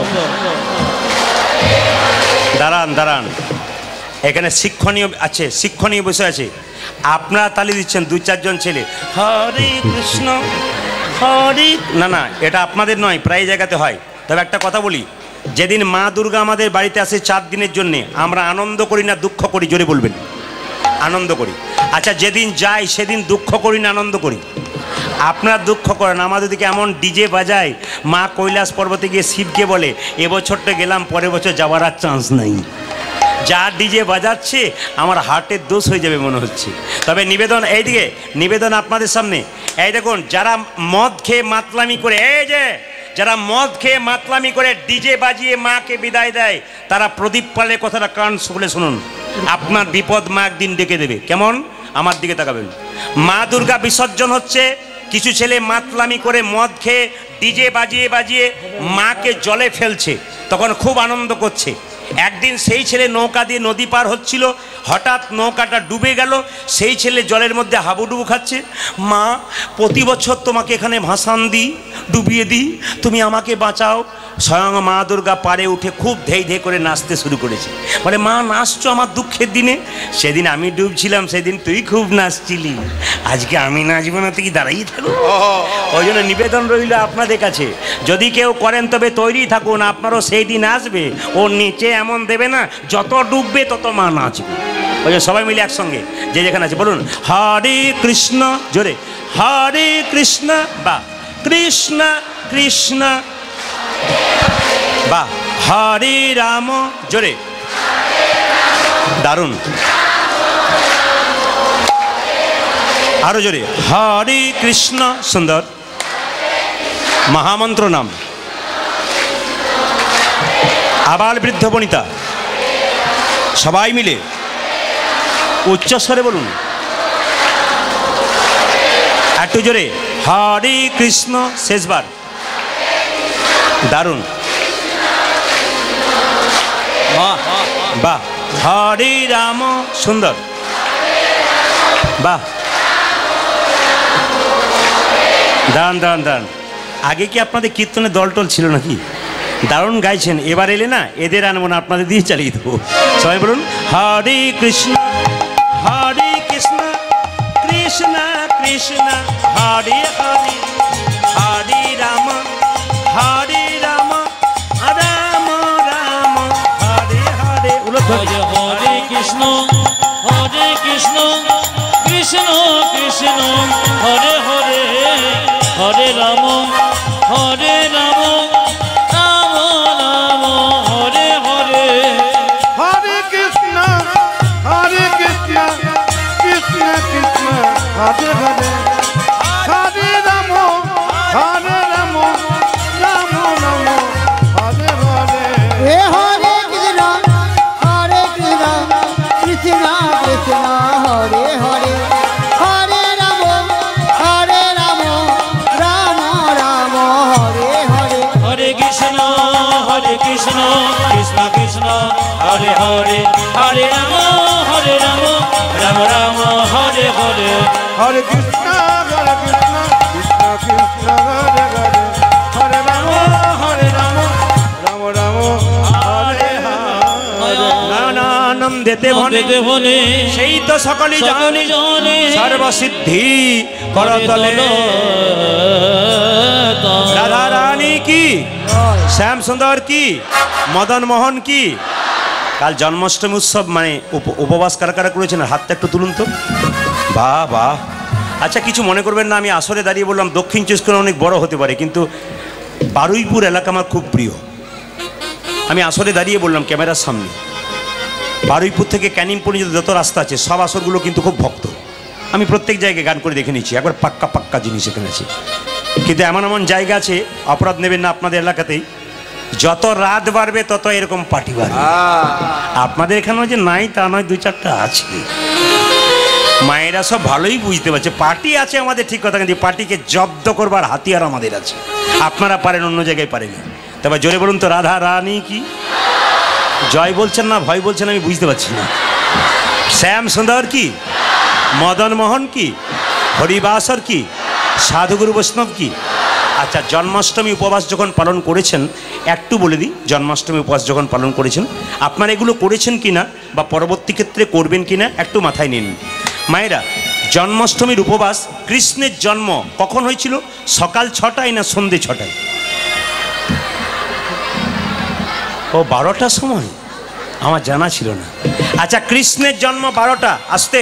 দাঁড়ান দাঁড়ান, এখানে শিক্ষণীয় আছে, শিক্ষণীয় বিষয় আছে। আপনারা তালি দিচ্ছেন দু চারজন ছেলে, হরে কৃষ্ণ হরে, না না এটা আপনাদের নয়, প্রায় জায়গাতে হয়। তবে একটা কথা বলি, যেদিন মা দুর্গা আমাদের বাড়িতে আসে চার দিনের জন্যে, আমরা আনন্দ করি না দুঃখ করি? জোরে বলবেন। আনন্দ করি। আচ্ছা, যেদিন যাই সেদিন দুঃখ করি না আনন্দ করি? আপনারা দুঃখ করেন। আমাদের দিকে এমন ডিজে বাজায়, মা কৈলাস পর্বতে গিয়ে শিবকে বলে এবছরটা গেলাম, পরের বছর যাওয়ার আর চান্স নাই। যা ডিজে বাজাচ্ছে আমার হার্টের দোষ হয়ে যাবে মনে হচ্ছে। তবে নিবেদন, এইদিকে নিবেদন আপনাদের সামনে, এই দেখুন, যারা মদ খেয়ে মাতলামি করে, এই যে যারা মদ খেয়ে মাতলামি করে ডিজে বাজিয়ে মাকে বিদায় দেয়, তারা প্রদীপ পালের কথাটা কান শুনে শুনুন। আপনার বিপদ মা একদিন ডেকে দেবে। কেমন? আমার দিকে তাকাবেন। মা দুর্গা বিসর্জন হচ্ছে, কিছু ছেলে মাতলামি করে মদ খেয়ে ডিজে বাজিয়ে বাজিয়ে মাকে জলে ফেলছে, তখন খুব আনন্দ করছে। একদিন সেই ছেলে নৌকা দিয়ে নদী পার হচ্ছিল, হঠাৎ নৌকাটা ডুবে গেল, সেই ছেলে জলের মধ্যে হাবুডুবু খাচ্ছে। মা, প্রতি বছর তোমাকে এখানে ভাসান দিই, ডুবিয়ে দিই, তুমি আমাকে বাঁচাও। স্বয়ং মা দুর্গা পাড়ে উঠে খুব ধেই ধেই করে নাচতে শুরু করেছে। বলে, মা নাচছো আমার দুঃখের দিনে? সেদিন আমি ডুবছিলাম, সেদিন তুই খুব নাচছিলি, আজকে আমি নাচবো না, তুই দাঁড়াই থাকো। ওই জন্য নিবেদন রইল আপনাদের কাছে, যদি কেউ করেন তবে তৈরি থাকুন, আপনারও সেই দিন আসবে, ওর নিচে এমন দেবে না, যত ডুববে তত মা নাচবে। ওই জন্য সবাই মিলে একসঙ্গে যে যেখানে আছে বলুন, হরে কৃষ্ণ, জোরে হরে কৃষ্ণ, বা কৃষ্ণ কৃষ্ণ, বা হরে রাম, জোরে, দারুণ, আরো জোরে হরে কৃষ্ণ, সুন্দর, মহামন্ত্র নাম। আবাল বৃদ্ধ বনিতা সবাই মিলে উচ্চস্বরে বলুন, একটু জোরে হরে কৃষ্ণ, শেষবার, দারুণ, বাহ, হরে রাম, সুন্দর, বাহ, দাঁড়ান দাঁড়ান দাঁড়ান, আগে কি আপনাদের কীর্তনের দল টল ছিল নাকি? দারুণ গাইছেন, এবার এলে না এদের আনবো না, আপনাদের দিয়ে চালিয়ে দেবো। সবাই বলুন, হরে কৃষ্ণ হরে কৃষ্ণ কৃষ্ণ কৃষ্ণ হরে হরে, হরে রাম হরে রাম রাম রাম হরে হরে। হরে হরে কৃষ্ণ হরে কৃষ্ণ কৃষ্ণ কৃষ্ণ হরে হরে, হরে রাম হরে রাম রাম রাম হরে হরে। হরে কৃষ্ণ হরে কৃষ্ণ কৃষ্ণ কৃষ্ণ হরে হরে, হরে রাম হরে রাম রাম রাম হরে হরে। হে হরে কৃষ্ণ হরে কৃষ্ণ কৃষ্ণ কৃষ্ণ হরে হরে, হরে রাম হরে রাম রাম রাম হরে হরে। হরে কৃষ্ণ হরে কৃষ্ণ কৃষ্ণ কৃষ্ণ হরে হরে, হরে রাম হরে রাম রাম রাম হরে হরে। হরে কৃষ্ণ হরে কৃষ্ণ কৃষ্ণ কৃষ্ণ হরে হরে, হরে রাম হরে রাম রাম রাম হরে হরে। নানানন্দেতে বনে দেতে বনে সেই তো সকলই সকলই জানে, জানে, সর্বসিদ্ধি করতলে রাধা রানী কি, শ্যাম সুন্দর কি, মদন মোহন কি। কাল জন্মাষ্টমী উৎসব মানে উপ- উপবাস কারা কারা করেছেন হাতটা একটু তুলুন তো। বাহ বাহ। আচ্ছা, কিছু মনে করবেন না, আমি আসরে দাঁড়িয়ে বললাম দক্ষিণ চব্বিশ পরগনা অনেক বড় হতে পারে, কিন্তু বারুইপুর এলাকা আমার খুব প্রিয়। আমি আসরে দাঁড়িয়ে বললাম ক্যামেরার সামনে, বারুইপুর থেকে ক্যানিং পর্যন্ত যত রাস্তা আছে সব আসরগুলো কিন্তু খুব ভক্ত। আমি প্রত্যেক জায়গায় গান করে দেখে নিচ্ছি, একবার পাক্কা পাক্কা জিনিস এখানে আছে। কিন্তু এমন এমন জায়গা আছে, অপরাধ নেবেন না আপনাদের এলাকাতেই, যত রাত বাড়বে তত এরকম পার্টি বাড়বে। আপনাদের এখানেও যে নাই তা নয়, দুই চারটা আছে। মায়েরা সব ভালোই বুঝতে পারছে পার্টি আছে আমাদের, ঠিক কথা, কিন্তু পার্টিকে জব্দ করবার হাতিয়ার আমাদের আছে। আপনারা পারেন, অন্য জায়গায় পারেন। তবে জোরে বলুন তো, রাধা রানী কি? জয় বলছেন না ভয় বলছেন আমি বুঝতে পারছি না। শ্যাম সুন্দর কি? মদন মোহন কি? হরিবাসর কি? সাধুগুরু বৈষ্ণব কি? আচ্ছা, জন্মাষ্টমী উপবাস যখন পালন করেছেন, একটু বলে দিই, জন্মাষ্টমী উপবাস যখন পালন করেছেন আপনারা এগুলো করেছেন কিনা বা পরবর্তী ক্ষেত্রে করবেন কিনা একটু মাথায় নিন। মায়েরা, জন্মাষ্টমীর উপবাস, কৃষ্ণের জন্ম কখন হয়েছিল? সকাল ছটায় না সন্ধে ছটায়? ও, বারোটার সময়? আমার জানা ছিল না। আচ্ছা, কৃষ্ণের জন্ম বারোটা আসতে,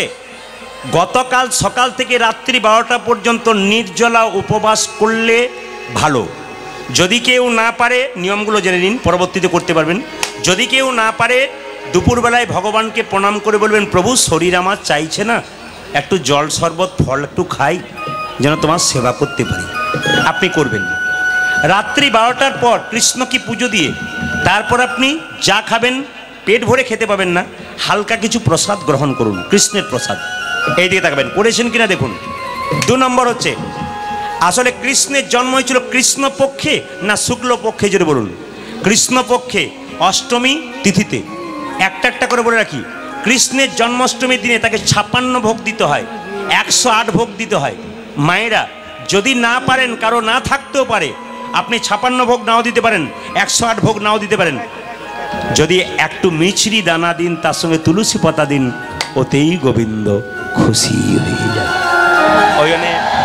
গতকাল সকাল থেকে রাত্রি বারোটা পর্যন্ত নির্জলা উপবাস করলে ভালো। যদি কেউ না পারে, নিয়মগুলো জেনে নিন, পরবর্তীতে করতে পারবেন। যদি কেউ না পারে, দুপুরবেলায় ভগবানকে প্রণাম করে বলবেন, প্রভু শরীর আমার চাইছে না, একটু জল শরবত ফল একটু খাই, যেন তোমার সেবা করতে পারি। আপনি করবেন। রাত্রি বারোটার পর কৃষ্ণকে পুজো দিয়ে তারপর আপনি যা খাবেন, পেট ভরে খেতে পাবেন না, হালকা কিছু প্রসাদ গ্রহণ করুন, কৃষ্ণের প্রসাদ। এই দিকে তাকাবেন, করেছেন কিনা দেখুন। দু নম্বর হচ্ছে, আসলে কৃষ্ণের জন্ম হয়েছিল কৃষ্ণপক্ষে না শুক্লপক্ষে? যদি বলুন। কৃষ্ণপক্ষে, অষ্টমী তিথিতে। একটা একটা করে বলে রাখি, কৃষ্ণের জন্মাষ্টমীর দিনে তাকে ছাপ্পান্ন ভোগ দিতে হয়, একশো আট ভোগ দিতে হয়। মায়েরা, যদি না পারেন, কারো না থাকতেও পারে, আপনি ছাপ্পান্ন ভোগ নাও দিতে পারেন, একশো আট ভোগ নাও দিতে পারেন। যদি একটু মিছরি দানা দিন, তার সঙ্গে তুলসী পাতা দিন, ওতেই গোবিন্দ খুশি হয়ে যায়। ওই জন্য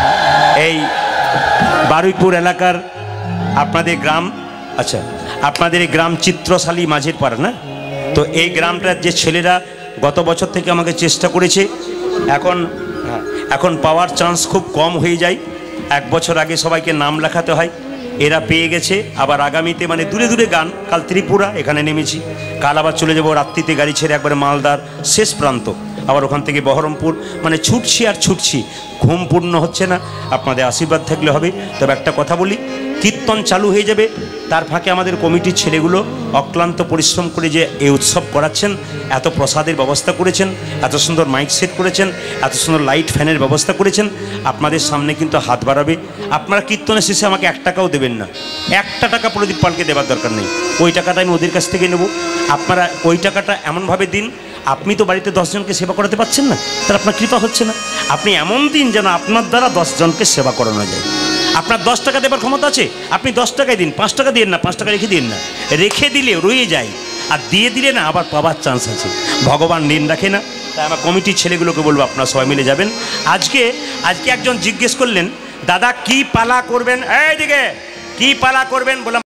এই বারুইপুর এলাকার আপনাদের গ্রাম, আচ্ছা আপনাদের এই গ্রাম চিত্রশালী মাঝের পাড়া না? তো এই গ্রামটার যে ছেলেরা গত বছর থেকে আমাকে চেষ্টা করেছে, এখন এখন পাওয়ার চান্স খুব কম হয়ে যায়। এক বছর আগে সবাইকে নাম লেখাতে হয়, এরা পেয়ে গেছে। আবার আগামীতে মানে দূরে দূরে গান, কাল ত্রিপুরা এখানে নেমেছি, কাল আবার চলে যাবো রাত্রিতে গাড়ি ছেড়ে একবারে মালদার শেষ প্রান্ত, আবার ওখান থেকে বহরমপুর, মানে ছুটছি আর ছুটছি, ঘুম পূর্ণ হচ্ছে না। আপনাদের আশীর্বাদ থাকলে হবে। তবে একটা কথা বলি, কীর্তন চালু হয়ে যাবে, তার ফাঁকে আমাদের কমিটির ছেলেগুলো অক্লান্ত পরিশ্রম করে যে এই উৎসব করাচ্ছেন, এত প্রসাদের ব্যবস্থা করেছেন, এত সুন্দর মাইক সেট করেছেন, এত সুন্দর লাইট ফ্যানের ব্যবস্থা করেছেন, আপনাদের সামনে কিন্তু হাত বাড়াবে। আপনারা কীর্তনের শেষে আমাকে এক টাকাও দেবেন না, একটা টাকা প্রদীপ পালকে দেওয়ার দরকার নেই, ওই টাকাটা আমি ওদের কাছ থেকে নেব। আপনারা ওই টাকাটা এমনভাবে দিন, আপনি তো বাড়িতে দশজনকে সেবা করাতে পারছেন না, তার আপনার কৃপা হচ্ছে না, আপনি এমন দিন যেন আপনার দ্বারা দশজনকে সেবা করানো যায়। আপনার দশ টাকা দেবার ক্ষমতা আছে, আপনি দশ টাকায় দিন, পাঁচ টাকা দিন না, পাঁচ টাকা রেখে দিন না, রেখে দিলে রয়ে যায়, আর দিয়ে দিলে না আবার পাওয়ার চান্স আছে। ভগবান দিন রাখে না। তাই আমার কমিটির ছেলেগুলোকে বলবো, আপনারা সবাই মিলে যাবেন। আজকে আজকে একজন জিজ্ঞেস করলেন, দাদা কি পালা করবেন, এইদিকে কি পালা করবেন? বললাম